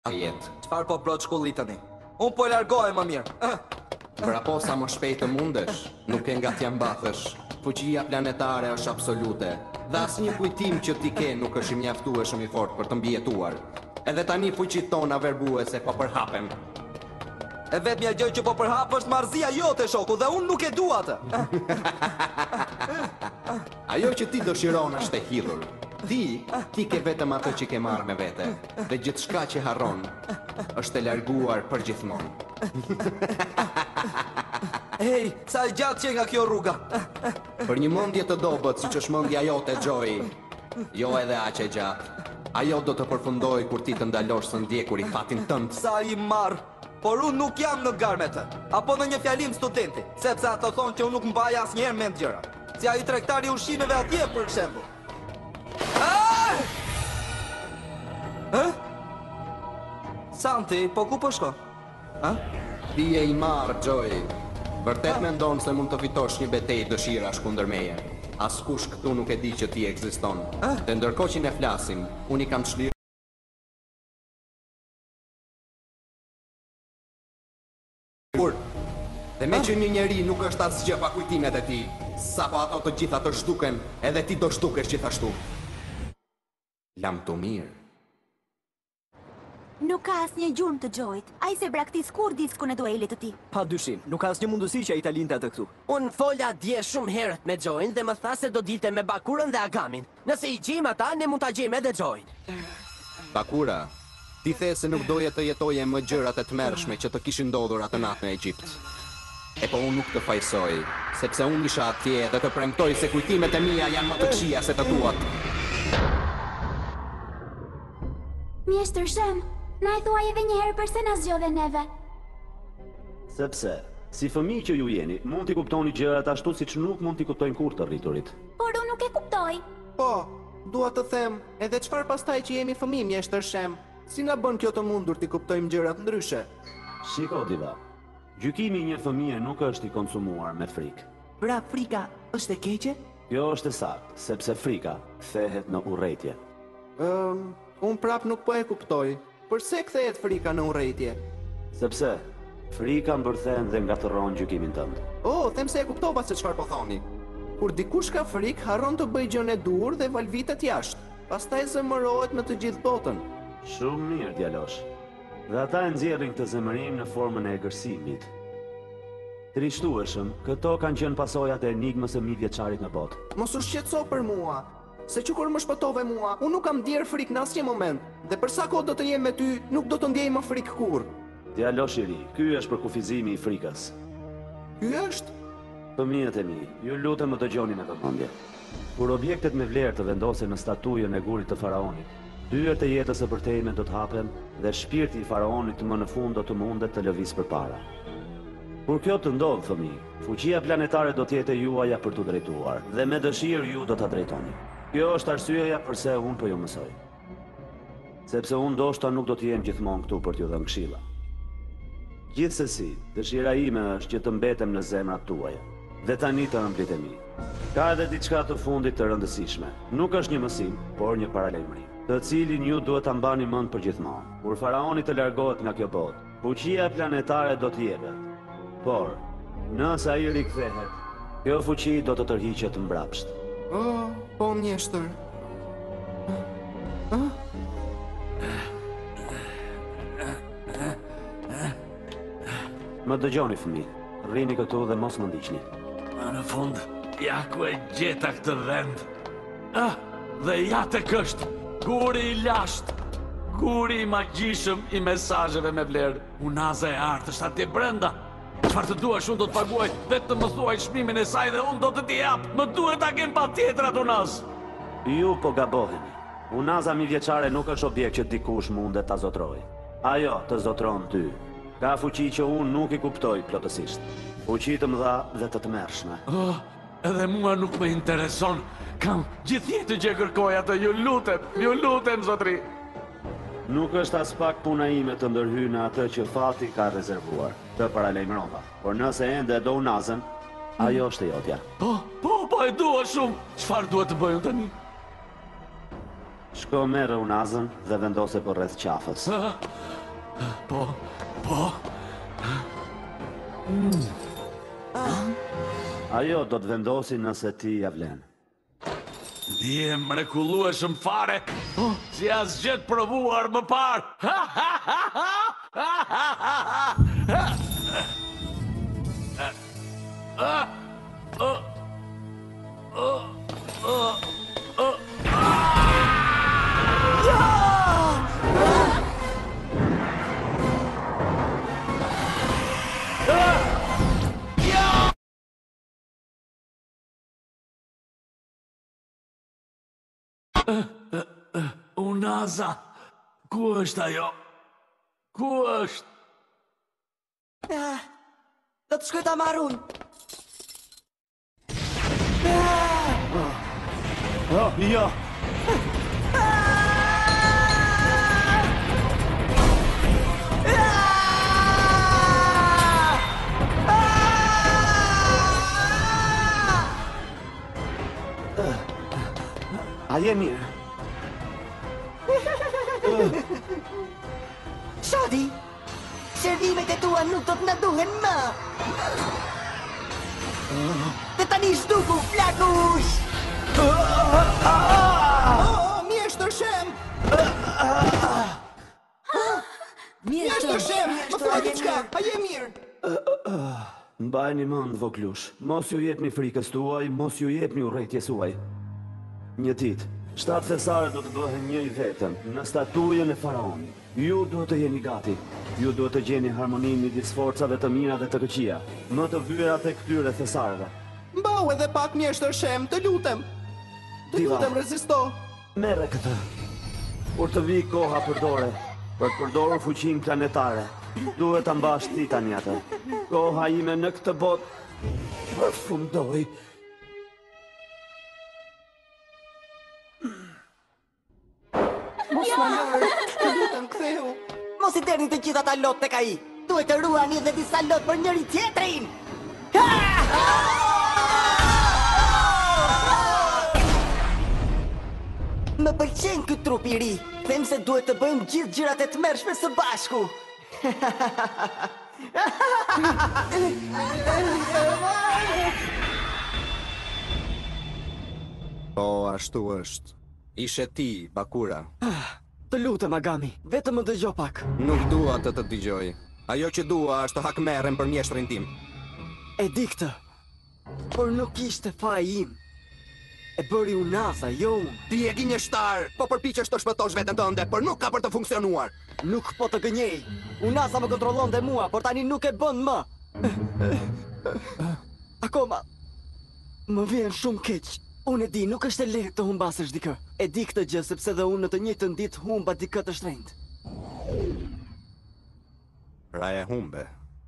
A jetë. Çfarë po brot shkolli tani? Unë po largohem më mirë. Vrapo sa më shpejt të mundesh, nuk e nga t'ja mbathësh. Fuqia planetare është absolute, dhe asnjë kujtim që ti ke nuk është i mjaftueshëm i fortë për të mbijetuar. Edhe tani fuqitë tona verbuese po përhapen. E vetmja gjë që po përhap është marrëzia jote, shoku, dhe unë nuk e dua atë. Ajo që ti dëshiron është e hidhur. Ti ke vetëm atë që ke marrë me vete, dhe gjithçka që harron është e larguar përgjithmonë. Ej, sa e gjatë që nga kjo rruga. Për një mendje të dobët, siç është mendja jote, Joey, jo edhe aq e gjatë. Ajo do të përfundoj kur ti të ndalosh së ndjekur i fatin tënd. Sa i marr, por unë nuk jam në garë me të. Apo në një fjalim studenti, sepse ato thonë që unë nuk mbaj asnjëherë mend gjëra. Si ai tregtari i ushqimeve atje, për shembull. Santi, po ku po shko? Ti je i marrë, Joey. Vërtet mendon se mund të fitosh një betejë dëshirash kundër meje. Askush këtu nuk e di që ti ekziston. Dhe ndërkohë që ne flasim, unë i kam çlirë. Dhe me që një njeri nuk është asgjë pa kujtimet e tij, sapo ato të gjitha të zhduken, edhe ti do zhdukesh gjithashtu. Lam të mirë. Nuk ka asnjë gjurmë të Joyt. Ai se braktis kur diskun e duelit të tij. Pa dyshim, nuk ka asnjë mundësi që ai ta lindte atë këtu. Unë fola dje shumë herët me Joyn dhe më tha se do dilte me Bakurën dhe Agamin. Nëse i gjejmë ata, ne mund ta gjejmë edhe Joyn. Bakura, ti the se nuk doje të jetoje më gjërat e tmerrshme që të kishin ndodhur atë natë në Egjipt. E po unë nuk të fajsoj, sepse unë isha atje dhe të premtoj se kujtimet e mia janë më të këqija se të tuat. Mjeshtër Shem, na e thuaj edhe një herë pse na zgjodhe neve. Sepse, si fëmijë që ju jeni, mund t'i kuptoni gjërat ashtu siç nuk mund t'i kuptojnë kurrë të rriturit. Por unë nuk e kuptoj. Po, dua të them, edhe çfarë pastaj që jemi fëmijë, mjeshtër Shem, si na bën kjo të mundur t'i kuptojmë gjërat ndryshe? Shiko, Diva, gjykimi i një fëmie nuk është i konsumuar me frikë. Pra frika është e keqe? Kjo është e saktë, sepse frika kthehet në urrëtie. Unë prap nuk po e kuptoj. Përse kthehet frika në urrëtie? Sepse frika mbërthen dhe ngatëron gjykimin tënd. Them se e kuptova se çfarë po thoni. Kur dikush ka frikë, harron të bëjë gjën e dur dhe valvitet jashtë. Pastaj zemërohet në të gjithë botën. Shumë mirë, djalosh. Dhe ata e nxjerrin këtë zemërim në formën e egërsimit. Trishtueshëm, këto kanë qenë pasojat e enigmës së mijëvjeçarit në botë. Mos u shqetëso për mua, se që kur më shpëtove mua, unë nuk kam ndjerë frikë në asnjë moment, dhe për sa kohë do të jem me ty, nuk do të ndjej më frikë kurrë. Djalosh i ri, ky është për kufizimi i frikës. Ky është? Fëmijët e mi, ju lutem më dëgjoni me vëmendje. Kur objektet me vlerë të vendosen në statujën e gurit të faraonit, dyert e jetës së përtejme do të hapen dhe shpirti i faraonit më në fund do të mundet të lëvizë përpara. Kur kjo të ndodhë, fëmijë, fuqia planetare do të jetë e juaja për t'u drejtuar, dhe me dëshirë ju do ta drejtoni. Kjo është arsyeja pse unë po ju mësoj. Sepse unë ndoshta nuk do të jem gjithmonë këtu për t'ju dhënë këshilla. Gjithsesi, dëshira ime është që të mbetem në zemrat tuaja. Dhe tani të ëmbëlit e mi. Ka edhe diçka të fundit të rëndësishme. Nuk është një mësim, por një paralajmërim, të cilin ju duhet ta mbani mend përgjithmonë. Kur faraoni të largohet nga kjo botë, fuqia planetare do të jepet. Por, nëse ai rikthehet, kjo fuqi do të tërhiqet mbrapsht. Po mjeshtër. Më dëgjoni, fëmijë. Rrini këtu dhe mos më ndiqni. Në fund, ja ku e gjeta këtë vend. Dhe ja tek është guri i lashtë, guri i magjishëm i mesazheve me vlerë. Unaza e artë është atje brenda. Çfarë të duash unë do të paguaj, vetëm më thuaj çmimin e saj dhe unë do të t'i jap. Më duhet ta kem patjetër atë unaz. Ju po gaboheni. Unaza mijëvjeçare nuk është objekt që dikush mundet ta zotrojë. Ajo të zotron ty. Ka fuqi që unë nuk i kuptoj plotësisht. Fuqi të mëdha dhe të tmerrshme. Edhe mua nuk më intereson. Kam gjithë jetën që kërkoj atë, ju lutem, zotri. Nuk është as pak puna ime të ndërhyj në atë që fati ka rezervuar, të paralajmërova. Por nëse ende do unazën, ajo është e jotja. Po e dua shumë. Çfarë duhet të bëjmë tani? Shko merë unazën dhe vendose për rreth qafës. Po. Ajo do të vendosi nëse ti ja vlen. Ti e mrekullueshëm fare, si asgjë të provuar më parë. Unaza, ku është ajo? Ku është? Do të shkoj ta marr unë. Jo. A je mirë? Shadi, servimet e tua nuk do të na duhen më. Dhe tani shduku, flakush! Mjeshtër shem! Mjeshtër shem! Më thua diçka, a je mirë? Mbajni mend, voglush. Mos ju jepni frikës tuaj, mos ju jepni urrëties suaj. Një ditë, 7 thesare do të bëhen një i vetëm në statujën e faraonit. Ju duhet të jeni gati. Ju duhet të gjeni harmoninë midis forcave të mira dhe të këqija, më të vyera tek këtyre thesarëve. Mbau edhe pak mjeshtër shem, të lutem. Të lutem, rezisto. Merre këtë. Kur të vi koha përdore, për të përdorur fuqinë planetare, duhet ta mbash ti tani atë. Koha ime në këtë botë përfundoi. Mos më lërë, të lutem, ktheu. Mos I derni të gjitha ta lot tek ai. Duhet të ruani edhe disa lot për njëri tjetrin. Më pëlqen ky trup I ri. Them se duhet të bëjmë gjithë gjërat e tmerrshme së bashku. Po, ashtu është. Ishe ti, Bakura. Të lutem, Agami, vetëm më dëgjo pak. Nuk dua të dëgjoj. Ajo që dua është të hakmerrem për mjeshtrin tim. E di këtë, por nuk ishte faji im. E bëri Unaza, jo unë. Ti e gënjeshtar, po përpiqesh të shpëtosh veten tënde, por nuk ka për të funksionuar. Nuk po të gënjej. Unaza më kontrollonte mua, por tani nuk e bën më. Akoma më vjen shumë keq. Unë e di, nuk është e lehtë të humbasësh dikë. E di këtë gjë sepse dhe unë në të njëjtën ditë humba dikë të shtrenjtë. Pra e humbe.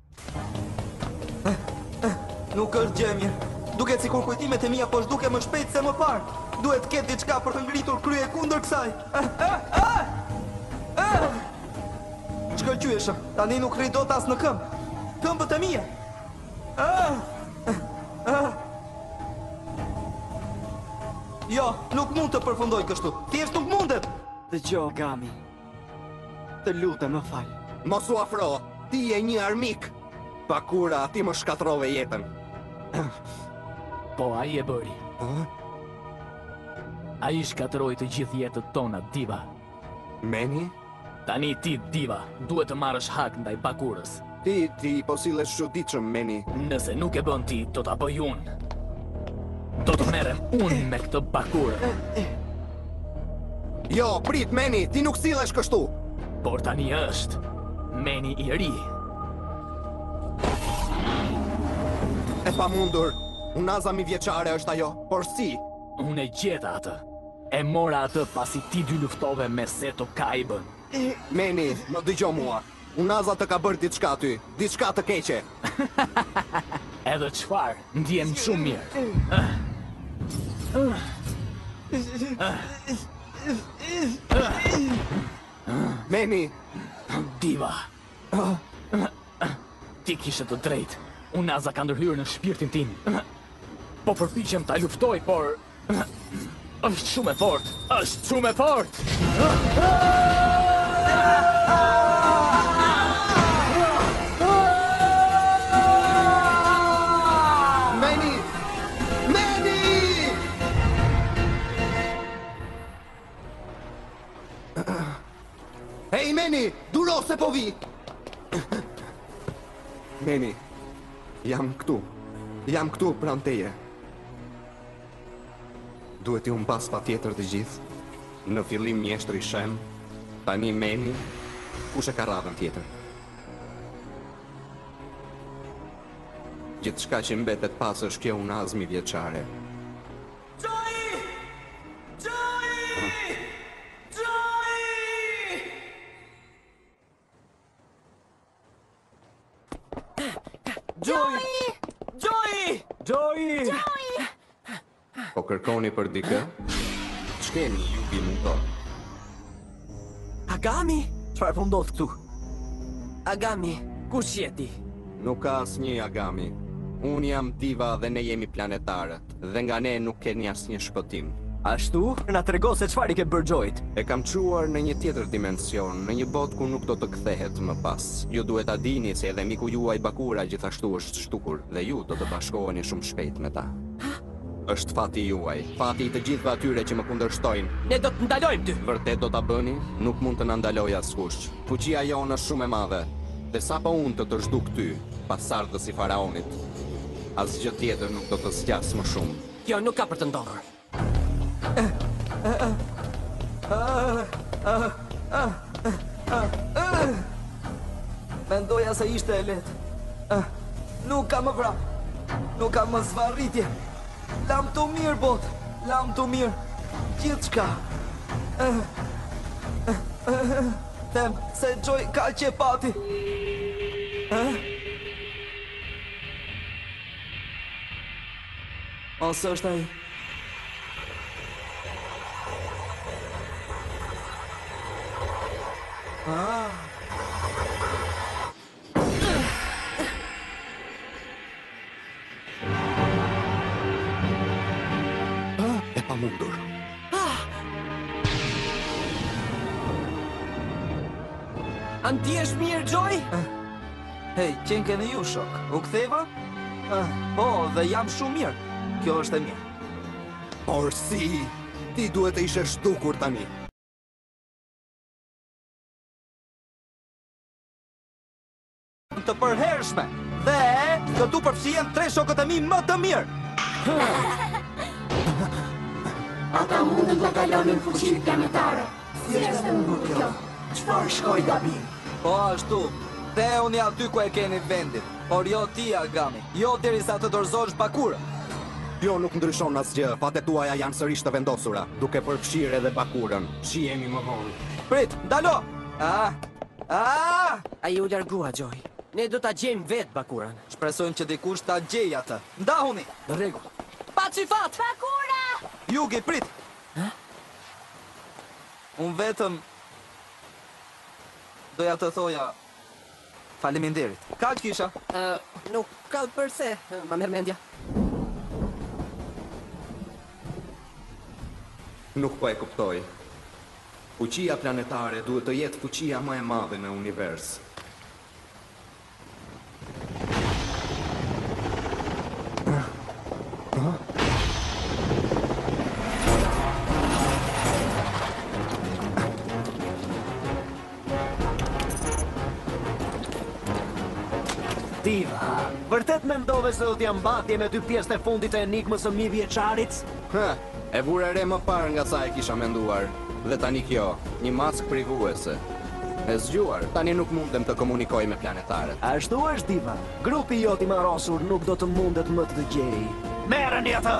Nuk është gjë mirë. Duket sikur kujtimet e mia po zhduken më shpejt se më parë. Duhet të ketë diçka për të ngritur krye kundër kësaj. Shkëlqyeshëm. Tani nuk rri dot as në këmbë. Këmbët e mia. Jo, nuk mund të përfundoj kështu. Thjesht nuk mundet. Dëgjoj, Gami. Të lutem, më fal. Mos u afro. Ti je një armik. Bakura, ti më shkatrove jetën. Po, ai e bëri. Ai shkatroi të gjithë jetët tona, Diva. Meni? Tani ti, Diva, duhet të marrësh hak ndaj Bakurës. Ti po sillesh çuditshëm, Meni. Nëse nuk e bën ti, do ta bëj unë. Do të merrem unë me këtë Bakurë. Jo, prit, Meni, ti nuk sillesh kështu. Por tani është Meni I ri. E pamundur. Unaza mi vjeçare është ajo, por si? Unë e gjeta atë. E mora atë pasi ti dy luftove me Seto Kaibën. Meni, më dëgjo mua. Unaza të ka bërë diçka ty, diçka të keqe. Edhe çfarë? Ndjem shumë mirë. Meni! Diva! Ti kishe të drejtë. Unaza ka ndërhyrë në shpirtin tim. Po përpiqem ta luftoj, por Është shumë e fort! Është shumë e fort! Meni! Meni! Hej, Meni! Duro se po vi! Meni, jam këtu. Jam këtu pranë teje. Duhet ju mbas pa tjetër të gjithë. Në fillim mjeshtri Shem, tani Meni, kush e ka radhën tjetër? Gjithçka që mbetet pas është kjo unazmi vjeçare. Joey! Po kërkoni për dikë? Ç'keni ju bimuto? Agami? Çfarë po ndodh këtu? Agami, kush je ti? Nuk ka asnjë Agami. Unë jam diva dhe ne jemi planetarët. Dhe nga ne nuk keni asnjë shpëtim. Ashtu? Na trego se çfarë i ke bërë Joyt? E kam çuar në një tjetër dimension, në një botë ku nuk do të kthehet më pas. Ju duhet ta dini se edhe miku juaj Bakura gjithashtu është shtukur dhe ju do të bashkoheni shumë shpejt me ta. Është fati juaj, fati i të gjithëve atyre që më kundërshtojnë. Ne do të ndalojmë ty. Vërtet do ta bëni? Nuk mund të na ndaloj askush. Fuqia jonë është shumë e madhe. Dhe sapo unë të zhduk ty, pasardhës i faraonit, asgjë tjetër nuk do të zgjas më shumë. Kjo nuk ka për të ndodhur. Mendoja se ishte e lehtë. Nuk ka më vrap. Nuk ka më zvarritje. Lam të mirë, bot. Lam të mirë. Gjithçka. Them se Joy ka që pati. Ose është ai? E pamundur. Anti është mirë, Joy? Hej, qenë keni ju shok. U ktheva? Po, dhe jam shumë mirë. Kjo është e mirë. Por si? Ti duhet të ishe shtukur tani. Të përhershme. Dhe do tu përfshihen 3 shokët e mi më të mirë. Ata mundën të kalonin fuqinë planetare. Si është mundur kjo? Çfarë shkoi gabim? Po ashtu. Dhe unë aty ku e keni vendin. Por jo ti, Agami. Jo derisa të dorëzosh Bakurën. Jo, nuk ndryshon asgjë. Fatet tuaja janë sërish të vendosura, duke përfshirë edhe Bakurën. Shihemi më vonë. Prit, ndalo! Ai u largua, Joy. Ne do ta gjejmë vetë Bakurën. Shpresojmë që dikush ta gjej atë. Ndahuni! Në rregull. Paçi fat! Bakura! Yugi, prit! Unë vetëm doja të thoja faleminderit. Kaq kisha? Nuk ka përse, ma merr mendja. Nuk po e kuptoj. Fuqia planetare duhet të jetë fuqia më e madhe në univers. Diva, vërtet mendove se do t'jam mbatje me 2 pjesët e fundit të enigmës së mi vjeçarit? E vure re më parë nga sa e kisha menduar. Dhe tani kjo, një mask privuese. E zgjuar, tani nuk mundem të komunikoj me planetarët. Ashtu është, Diva. Grupi jot i marrosur nuk do të mundet më të gjej. Merreni atë!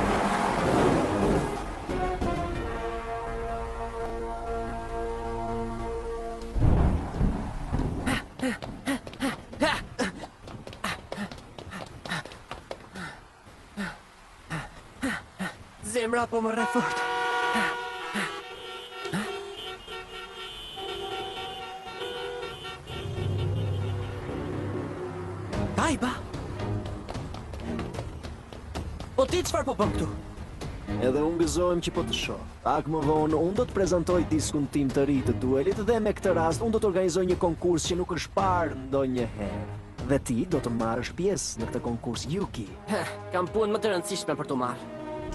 Zemra po më rre fort. Kaiba! Po ti çfarë po bën këtu? Edhe unë gëzohem që po të shoh. Pak më vonë, unë do të prezantoj diskun tim të ri të duelit dhe me këtë rast unë do të organizoj një konkurs që nuk është parë ndonjëherë. Dhe ti do të marrësh pjesë në këtë konkurs, Yuki. Kam punë më të rëndësishme për të marrë.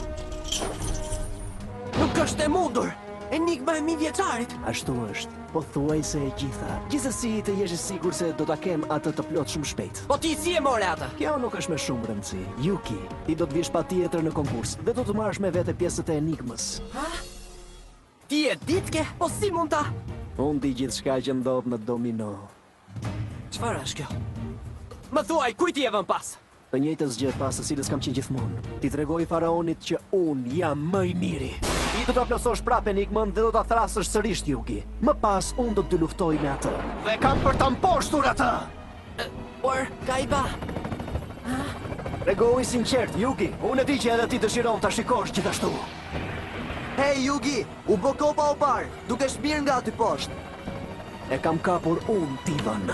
Nuk është e mundur! Enigma e 1000 vjeçarit! Ashtu është, po thuaj se e gjitha. Gjithsesi të jesh i sigurt se do ta kem atë të plot shumë shpejt. Po ti si e more atë? Kjo nuk është me shumë rëndësi. Yuki, ti do të vish patjetër në konkurs dhe do të marrësh me vete pjesët e enigmës. Ha? Ti e ditke? Po si mund ta? Unë di gjithçka që ndodh në domino. Çfarë është kjo? Më thuaj, kujt i e vën pas? Të njëjtës gjë pas së cilës kam qenë gjithmonë. Ti tregoj faraonit që unë jam më i miri. Ti do ta plotësosh prapë enigmën dhe do ta thrasësh sërish Yuki. Më pas unë do të luftoj me atë. Dhe kam për ta mposhtur atë. Por Kaiba. Tregoj sinqert, Yuki. Unë e di që edhe ti dëshiron ta shikosh gjithashtu. Hey Yugi, u bë kopa o par, duke shmirë nga aty poshtë. E kam kapur unë Tivën.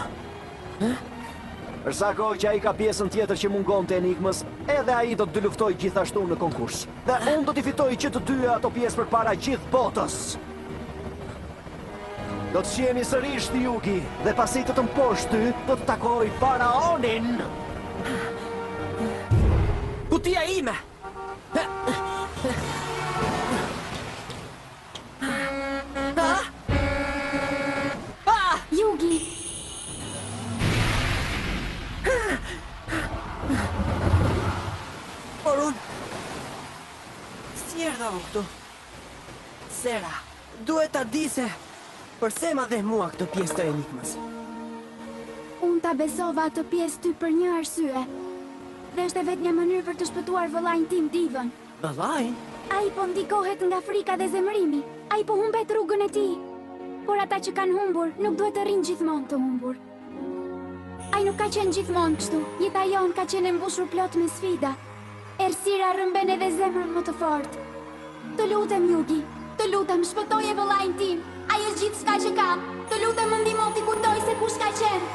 Përsa kohë që ai ka pjesën tjetër që mungon të enigmës, edhe ai do të luftoj gjithashtu në konkurs. Dhe unë do t'i fitoj që të dyja ato pjesë përpara gjithë botës. Do të shihemi sërish ti Yuki, dhe pasi të mposh ty, do të takoj faraonin. Kutia ime! Yugi! Por unë... Si erdha unë këtu? Sera, duhet ta di se... Përse ma dhe mua këtë pjesë të enigmës? Unë ta besova atë pjesë ty për një arsye. Dhe është e vetë një mënyrë për të shpëtuar vëllain tim Tivën. Vëllain? Ai po ndikohet nga frika dhe zemërimi. Ai po humbet rrugën e tij. Por ata që kanë humbur nuk duhet të rinë gjithmonë të humbur. Ai nuk ka qenë gjithmonë kështu. Jeta jonë ka qenë e mbushur plot me sfida. Errësira rrëmben edhe zemrën më të fortë. Të lutem Yugi, të lutem shpëtoje vëllain tim. Ai është gjithçka që kam. Të lutem më ndihmo t'i kujtoj se kush ka qenë.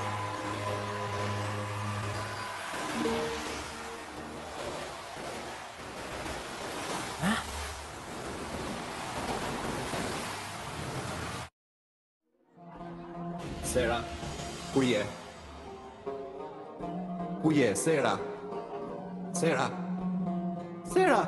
Sera, ku je? Ku je, Sera? Sera? Sera?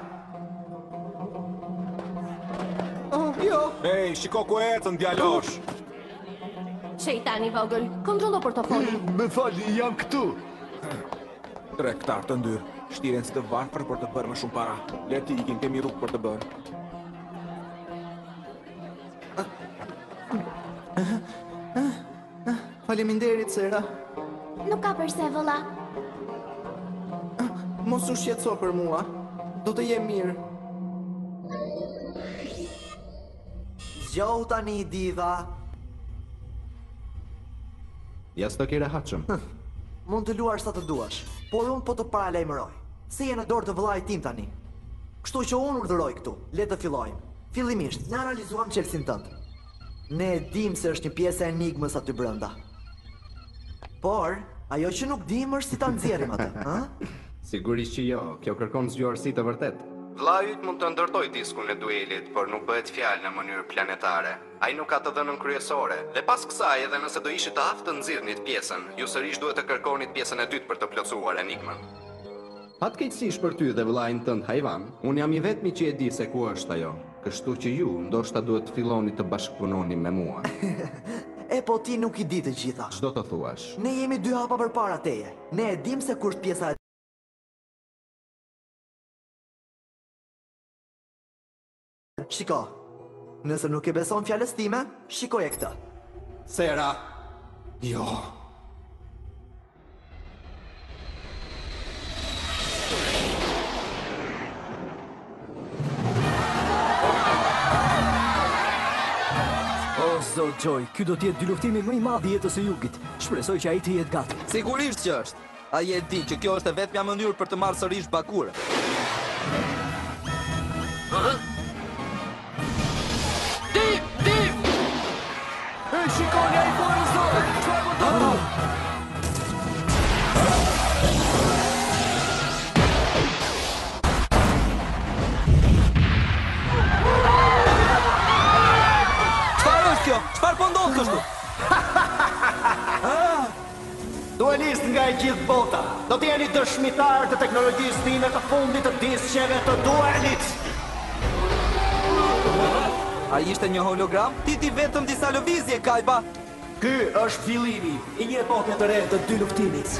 Oh, jo! Ej, shiko ku ecën djalosh! Shejtani vogël, kontrollo portofolin. Me fali, jam këtu! Tregtar të ndyrë, shtiren si të varfër për të bërë më shumë para. Leti ikin, kemi rrugë për të bërë. Faleminderit, Sera. Nuk ka përse, vëlla. Mos u shqetëso për mua. Do të jem mirë. Zgjohu tani, diva. Ja s'to kire haqëm. Mund të luar sa të duash, por unë po të paralajmëroj. Se je në dorë të vëllait tim tani. Kështu që unë urdhëroj këtu. Le të fillojmë. Fillimisht, ne analizuam çelësin tënd. Ne e dim se është një pjesë e enigmës aty brenda. Por, ajo që nuk dim është si ta nxjerrim atë, ha? Sigurisht që jo, kjo kërkon zgjuarsi të vërtet. Vllai yt mund të ndërtoj diskun e duelit, por nuk bëhet fjalë në mënyrë planetare. Ai nuk ka të dhënën kryesore, dhe pas kësaj edhe nëse do ishit të aftë të nxirrnit pjesën, ju sërish duhet të kërkonit pjesën e dytë për të plotësuar enigmën. Fatkeqësisht për ty dhe vëllain tënd Hajvan, unë jam i vetmi që e di se ku është ajo. Kështu që ju ndoshta duhet të filloni të bashkëpunoni me mua. E po ti nuk i di të gjitha. Ç'do të thuash? Ne jemi 2 hapa përpara teje. Ne e dim se kur është pjesa e Shiko, nëse nuk e beson fjalës time, shikoje këtë. Sera, jo. O, Zot Joy, ky do t'jetë dy luftimi më i madh i jetës së Jugit. Shpresoj që ai të jetë gati. Sigurisht që është. Ai e di që kjo është e vetmja mënyrë për të marrë sërish Bakurën. E shikoni ai bojë zot! Çfarë po bëj? zyrtar të teknologjisë time të fundit të diskqeve të duelit. A ishte një hologram? Ti vetëm disa lëvizje, Kaiba. Ky është fillimi i një epoke të re të dy luftimit.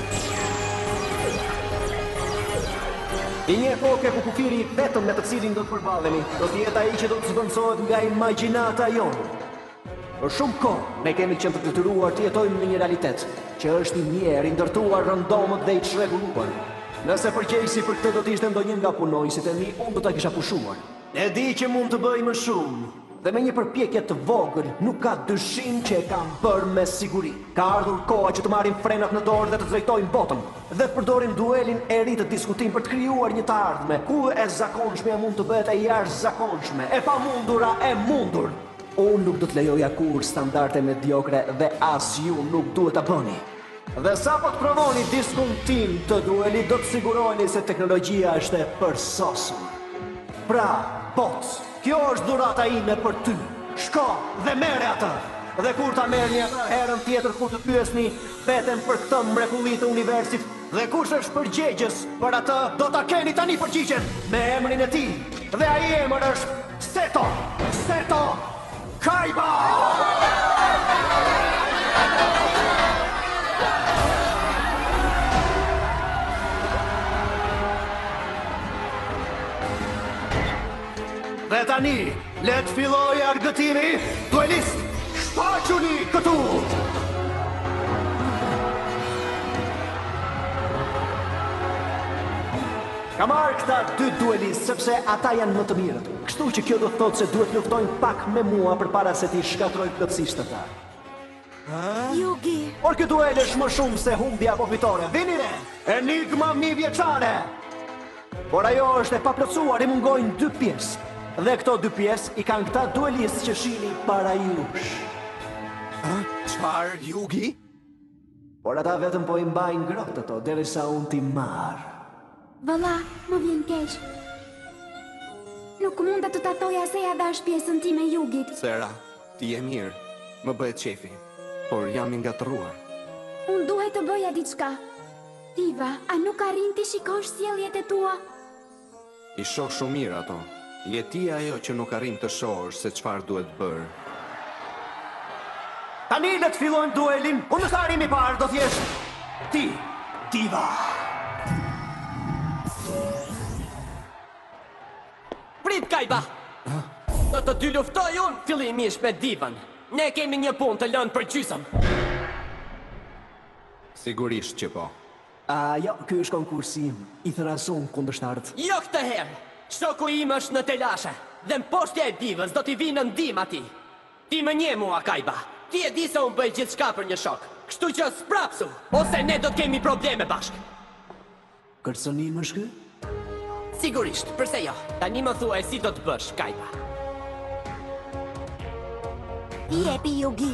I një epoke ku kufiri vetëm me të cilin do të përballemi, do të jetë ai që do të zvendësohet nga imagjinata jonë. Për shumë kohë ne kemi qenë të detyruar të jetojmë në një realitet që është i njerë, i ndërtuar rëndomët dhe i çrregulluar. Nëse përgjegjësi për këtë do të ishte ndonjë nga punonjësit e mi, unë do ta kisha pushuar. E di që mund të bëj më shumë. Dhe me një përpjekje të vogël, nuk ka dyshim që e kam bërë me siguri. Ka ardhur koha që të marrim frenat në dorë dhe të drejtojmë botën. Dhe përdorim duelin e ri të diskutim për të krijuar një të ardhme, ku e zakonshme mund të bëhet e jashtëzakonshme, e pamundura e mundur. Unë nuk do të lejoja kur standarde mediokre dhe as ju nuk duhet ta bëni. Dhe sa po të provoni diskun tim të duelit, do të siguroheni se teknologjia është e përsosur. Pra, bots, kjo është dhurata ime për ty. Shko dhe merre atë. Dhe kur ta merrni atë herën tjetër kur të pyesni veten për këtë mrekulli të universit, dhe kush është përgjegjës për atë, do ta keni tani përgjigjen me emrin e tij. Dhe ai emër është Seto. Seto Kaiba. Dhe tani, le të fillojë argëtimi, duelist, shfaquni këtu! Ka marrë këta dy duelist, sepse ata janë më të mirët. Kështu që kjo do të thotë se duhet luftojnë pak me mua përpara se ti shkatroj plotësisht ata. Yugi. Por kjo duel është më shumë se humbja apo fitore. Vini re, enigma mi vjeçare! Por ajo është e paplotësuar, i mungojnë 2 pjesë. Dhe këto 2 pjesë i kanë këta duelistë që shihni para jush. Çfarë, Yugi? Por ata vetëm po i mbajnë ngrohtë ato derisa unë t'i marr. Valla, më vjen keq. Nuk mund të ta thoja se ja dash pjesën time Jugit. Sera, ti je mirë, më bëhet qefi, por jam i ngatëruar. Unë duhet të bëja diçka. Diva, a nuk arrin ti shikosh sjelljet e tua? I shoh shumë mirë ato. Je ti ajo që nuk arrin të shohësh se çfarë duhet bërë. Tani le të fillojmë duelin. Unë nuk arrim i parë, do thjesht ti, Diva. Prit, Kaiba! Do të dy luftoj unë fillimisht me Divan. Ne kemi një punë të lënë për gjysëm. Sigurisht që po. Jo, ky është konkursim i thrasun kundërshtarët. Jo këtë herë! Shoku im është në telashe, dhe në poshtja e Divës do t'i vinë në ndim ati. Ti më nje mua, Kaiba. Ti e di se unë bëj gjithçka për një shok. Kështu që sprapsu, ose ne do t'kemi probleme bashkë. Kërcënim është ky? Sigurisht, përse jo. Tani më thua e si do të bësh, Kaiba. Jepi, Yugi.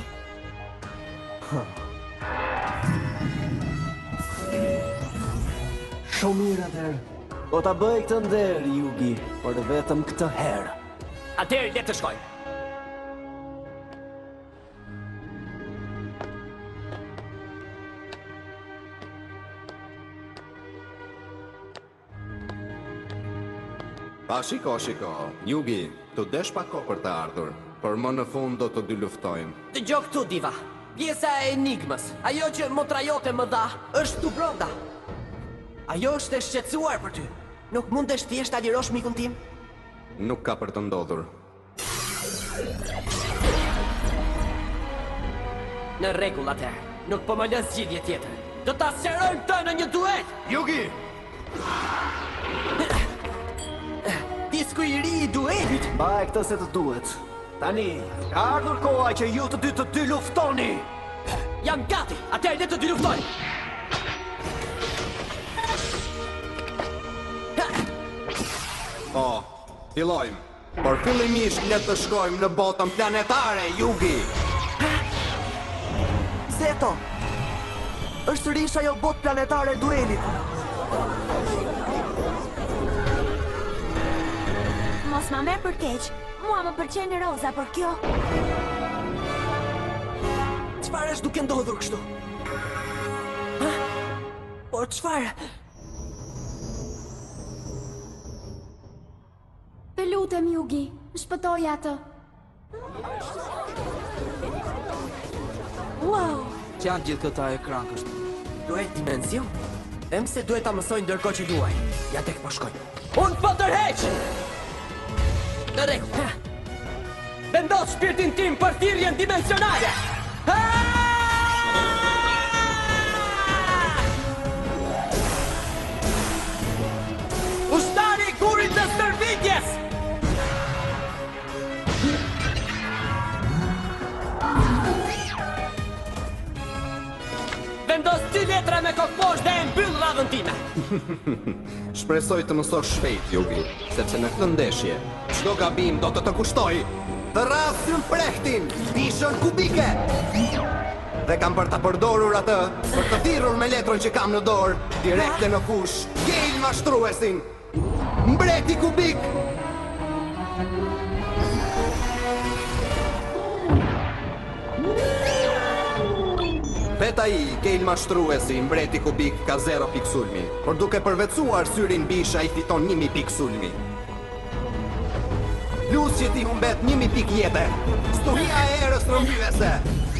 Shumë mirë atëherë. Do ta bëj këtë nder, Yugi, por vetëm këtë herë. Atëherë le të shkojmë. Pa shiko, Yugi, të desh pa kohë për të ardhur, por më në fund do të dy luftojmë. Të gjo këtu, Diva. Pjesa e enigmës, ajo që motrajote më dha, është tu brenda. Ajo është e shqetësuar për ty. Nuk mundesh thjesht ta lirosh mikun tim? Nuk ka për të ndodhur. Në rregull atëherë. Nuk po më lë zgjidhje tjetër. Do ta sqarojmë të në një duel. Yugi! Disku i ri i duelit. Mbaj këtë se të duhet. Tani, ka ardhur koha që ju të dy luftoni. Jam gati. Atëherë le të dy luftojmë. Po, fillojmë. Por fillimisht le të shkojmë në botën planetare, Yugi. Seto! Është sërish ajo botë planetare e duelit. Mos ma merr për keq. Mua më pëlqen roza për kjo. Çfarë është duke ndodhur kështu? Por çfarë? lutem Yugi, shpëtoj atë. Wow! Që janë gjithë këta ekran kështu? Duhet dimension? Them se duhet ta mësoj ndërkohë që luaj. Ja tek po shkoj. Unë po tërheq! Në rregull. Vendos shpirtin tim për thirrjen dimensionale. Ushtari i kurit të stërvitjes! Vendos 2 letra me kokposh dhe e mbyll radhën time. Shpresoj të mësosh shpejt, Yugi, sepse në këtë ndeshje, çdo gabim do të kushtoj të rrasin prehtin, bishën kubike. Dhe kam për ta përdorur atë, për të thirrur me letrën që kam në dorë, direkte në fush, Gale mashtruesin, mbreti kubik. Veta i, Gale mashtruesi, mbreti kubik, ka 0 pik sulmi, por duke përvecuar syrin bisha i fiton 1000 pik sulmi. Lusje ti humbet 1000 pik jete, stuhia e erës rëmbyese.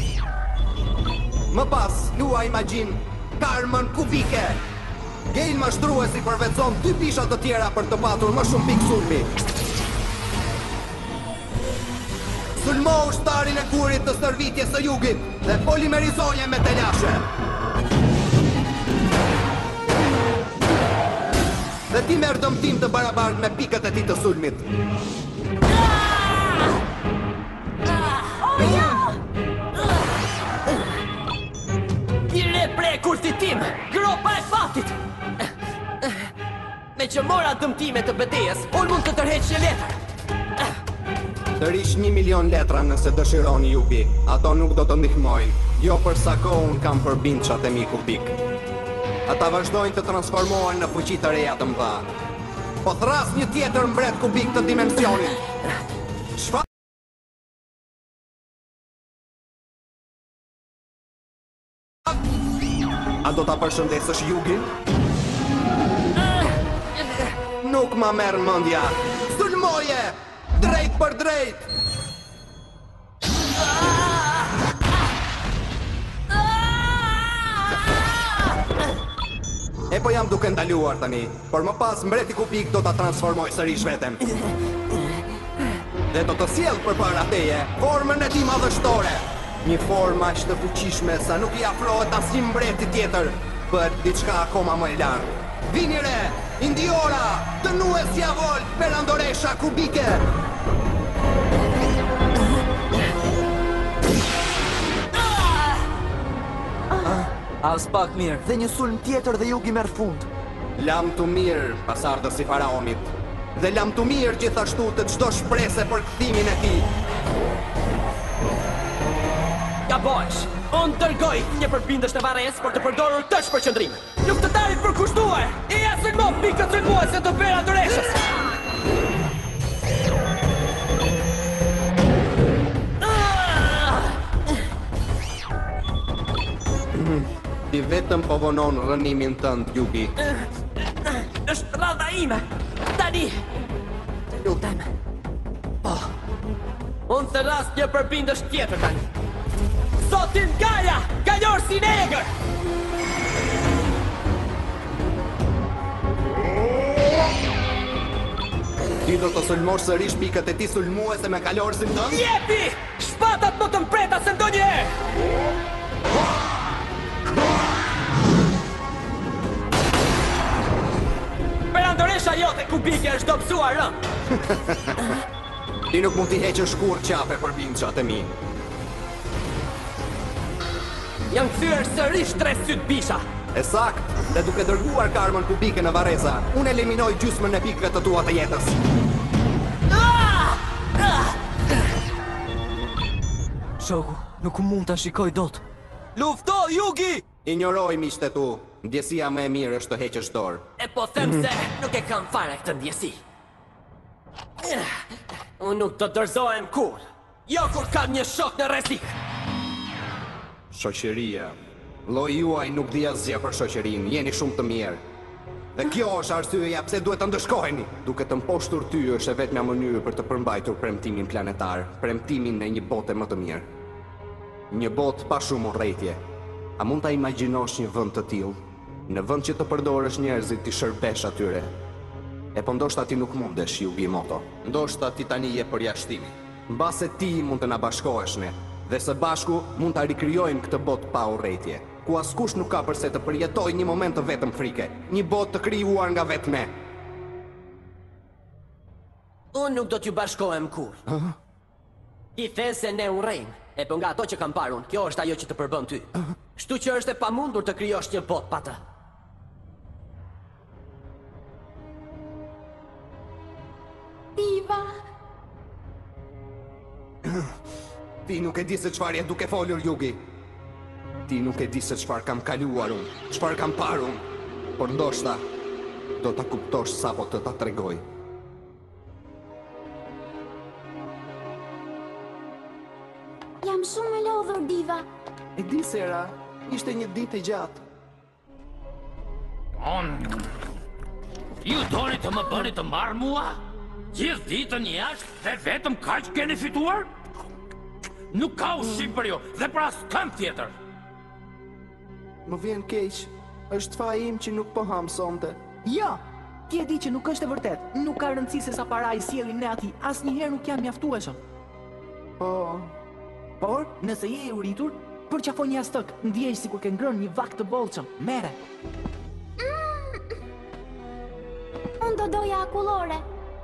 Më pas, luaj imagjin, karmën kubike. Gale mashtruesi përvecon 2 bisha të tjera për të patur më shumë pik sulmi. Sulmo ushtarin e kurit të stërvitjes së Jugit dhe polimerizoje me telashe. Dhe ti merr dëmtim të barabartë me pikët e tij të sulmit. Dire pre kursit tim, gropa e fatit. Me që mora dëmtime të betejës, unë mund të tërheq një letër. Të rish 1 milion letra nëse dëshironi Yugi, ato nuk do të ndihmojnë, jo për sa kohë unë kam për bindçat e mi kubik. Ata vazhdojnë të transformohen në fuqi të reja të mëdha. Po thras një tjetër mbret kubik të dimensionit. A do ta përshëndesësh Yugin? Nuk ma merr mendja. Sulmoje! Drejt për drejt! E po jam duke ndaluar tani, por më pas mbreti kubik do ta transformoj sërish veten. Dhe do të sjell përpara teje formën e tij madhështore. Një formë aq të fuqishme sa nuk i afrohet asnjë mbreti tjetër, për diçka akoma më e lartë. Vini re, Indiora, dënuesja vol, perandoresha kubike! As pak mirë, dhe një sulm tjetër dhe Yugi merr fund. Lam të mirë, pasardhës i faraonit. Dhe lam të mirë gjithashtu të çdo shpresë për kthimin e tij. Gabojsh, unë dërgoj një përbindësh të varres për të përdorur tësh për qëndrim. Luftëtarit përkushtuar, i sulmo pikët sulmuese të perantoreshës. Ti vetëm po vonon rënimin tënd, Yugi. Është radha ime. Tani, të lutem. Po, unë të rast një përbindësh tjetër tani. Zotin Gaia, Gajorsi Negër! Ti do të sulmosh sërish pikët e ti sulmuese me kalorësin tënd? Jepi! Shpatat më të mpreta se ndonjëherë! Perandoresha jote kubike është dobësuar rënd. Ti nuk mund t'i heqësh kurrë qape për bindçat e mi. Janë kthyer sërish 3 syt bisha. E sakt, dhe duke dërguar karmën kubike në varreza, unë eliminoj gjysmën e pikëve të tua të jetës. Shoku, nuk mund ta shikoj dot. Lufto, Yugi! Injoroj miqtë tu. Ndjesia më e mirë është të heqësh dorë. E po them se nuk e kam fare këtë ndjesi. Unë nuk të dorëzohem kur. Jo kur kam një shok në rrezik. Shoqëria. Lloji juaj nuk di asgjë për shoqërinë, jeni shumë të mirë. Dhe kjo është arsyeja pse duhet të ndëshkoheni. Duke të mposhtur ty është e vetmja mënyrë për të përmbajtur premtimin planetar, premtimin e një bote më të mirë. Një botë pa shumë urrëtie. A mund ta imagjinosh një vend të tillë? Në vend që të përdorësh njerëzit të shërbesh atyre. E po ndoshta ti nuk mundesh, Yugi Moto. Ndoshta ti tani je përjashtimi. Mbase ti mund të na bashkohesh ne, dhe së bashku mund ta rikrijojmë këtë botë pa urrëtie, ku askush nuk ka përse të përjetoj një moment të vetëm frike, një botë të krijuar nga vetë ne. Unë nuk do t'ju bashkohem kur. I the se ne urrejmë, e po nga ato që kam parun, kjo është ajo që të përbën ty. Shtu që është e pamundur të krijosh një botë pa të. Diva. Ti nuk e di se çfarë je duke folur, Yugi. Ti nuk e di se çfarë kam kaluar unë, çfarë kam parë unë. Por ndoshta do ta kuptosh sapo të ta tregoj. Jam shumë e lodhur, Diva. E di, Sera, ishte një ditë e gjatë. Ju doni të më bëni të marr mua? Gjithë ditën jashtë dhe vetëm kaq keni fituar? Nuk ka ushqim për ju dhe për askënd tjetër. Më vjen keq, është faji im që nuk po ham sonte. Ja, ti e di që nuk është e vërtet. Nuk ka rëndësi se sa para i sjellin ne atij. Asnjëherë nuk jam mjaftueshëm. Por, nëse je i uritur, përqafo një astëk, ndjej sikur ke ngrënë një vak të bollshëm. Mere. Unë do doja akullore.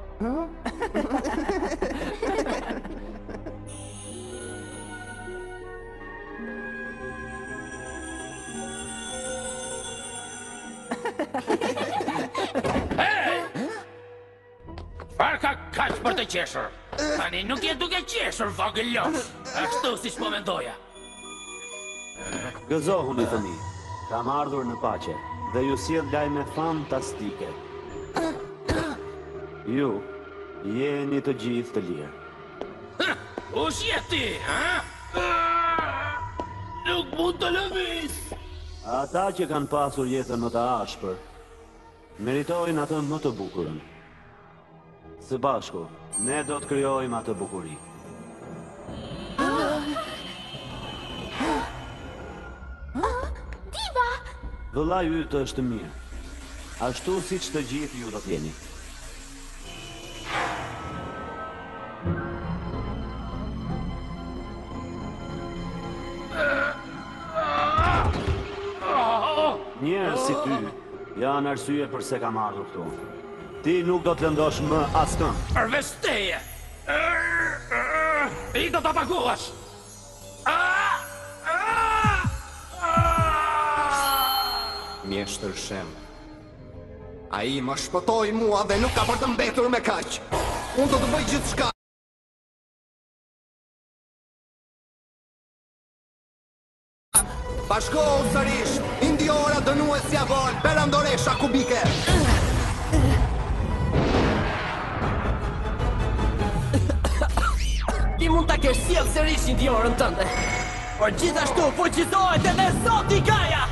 Farë ka kaq për të qeshur? Tani nuk je duke qeshur, vogël. Ashtu siç po mendoja. Gëzohuni fëmi, kam ardhur në paqe dhe ju sjell lajme fantastike. Ju jeni të gjithë të lirë. Kush je ti, ha? Nuk mund të lëviz. Ata që kanë pasur jetën më të ashpër, meritojnë atë më të bukurën. Së bashku, ne do të krijojmë atë bukuri. Diva! Vëllai yt është mirë, ashtu siç të gjithë ju do t'jeni. Njerëz si ty janë arsye pse kam ardhur këtu. Ti nuk do të lëndosh më askënd. Përveç teje. I do ta paguash. Mjeshtër Shem. Ai më shpëtoi mua dhe nuk ka për të mbetur me kaq. Unë do të bëj gjithçka. Bashkohu sërish, indiora dënuesja vol, perandoresha kubike. Ti mund ta kesh sjell sërish indiorën tënde, por gjithashtu fuqizohet edhe Zoti Gaia.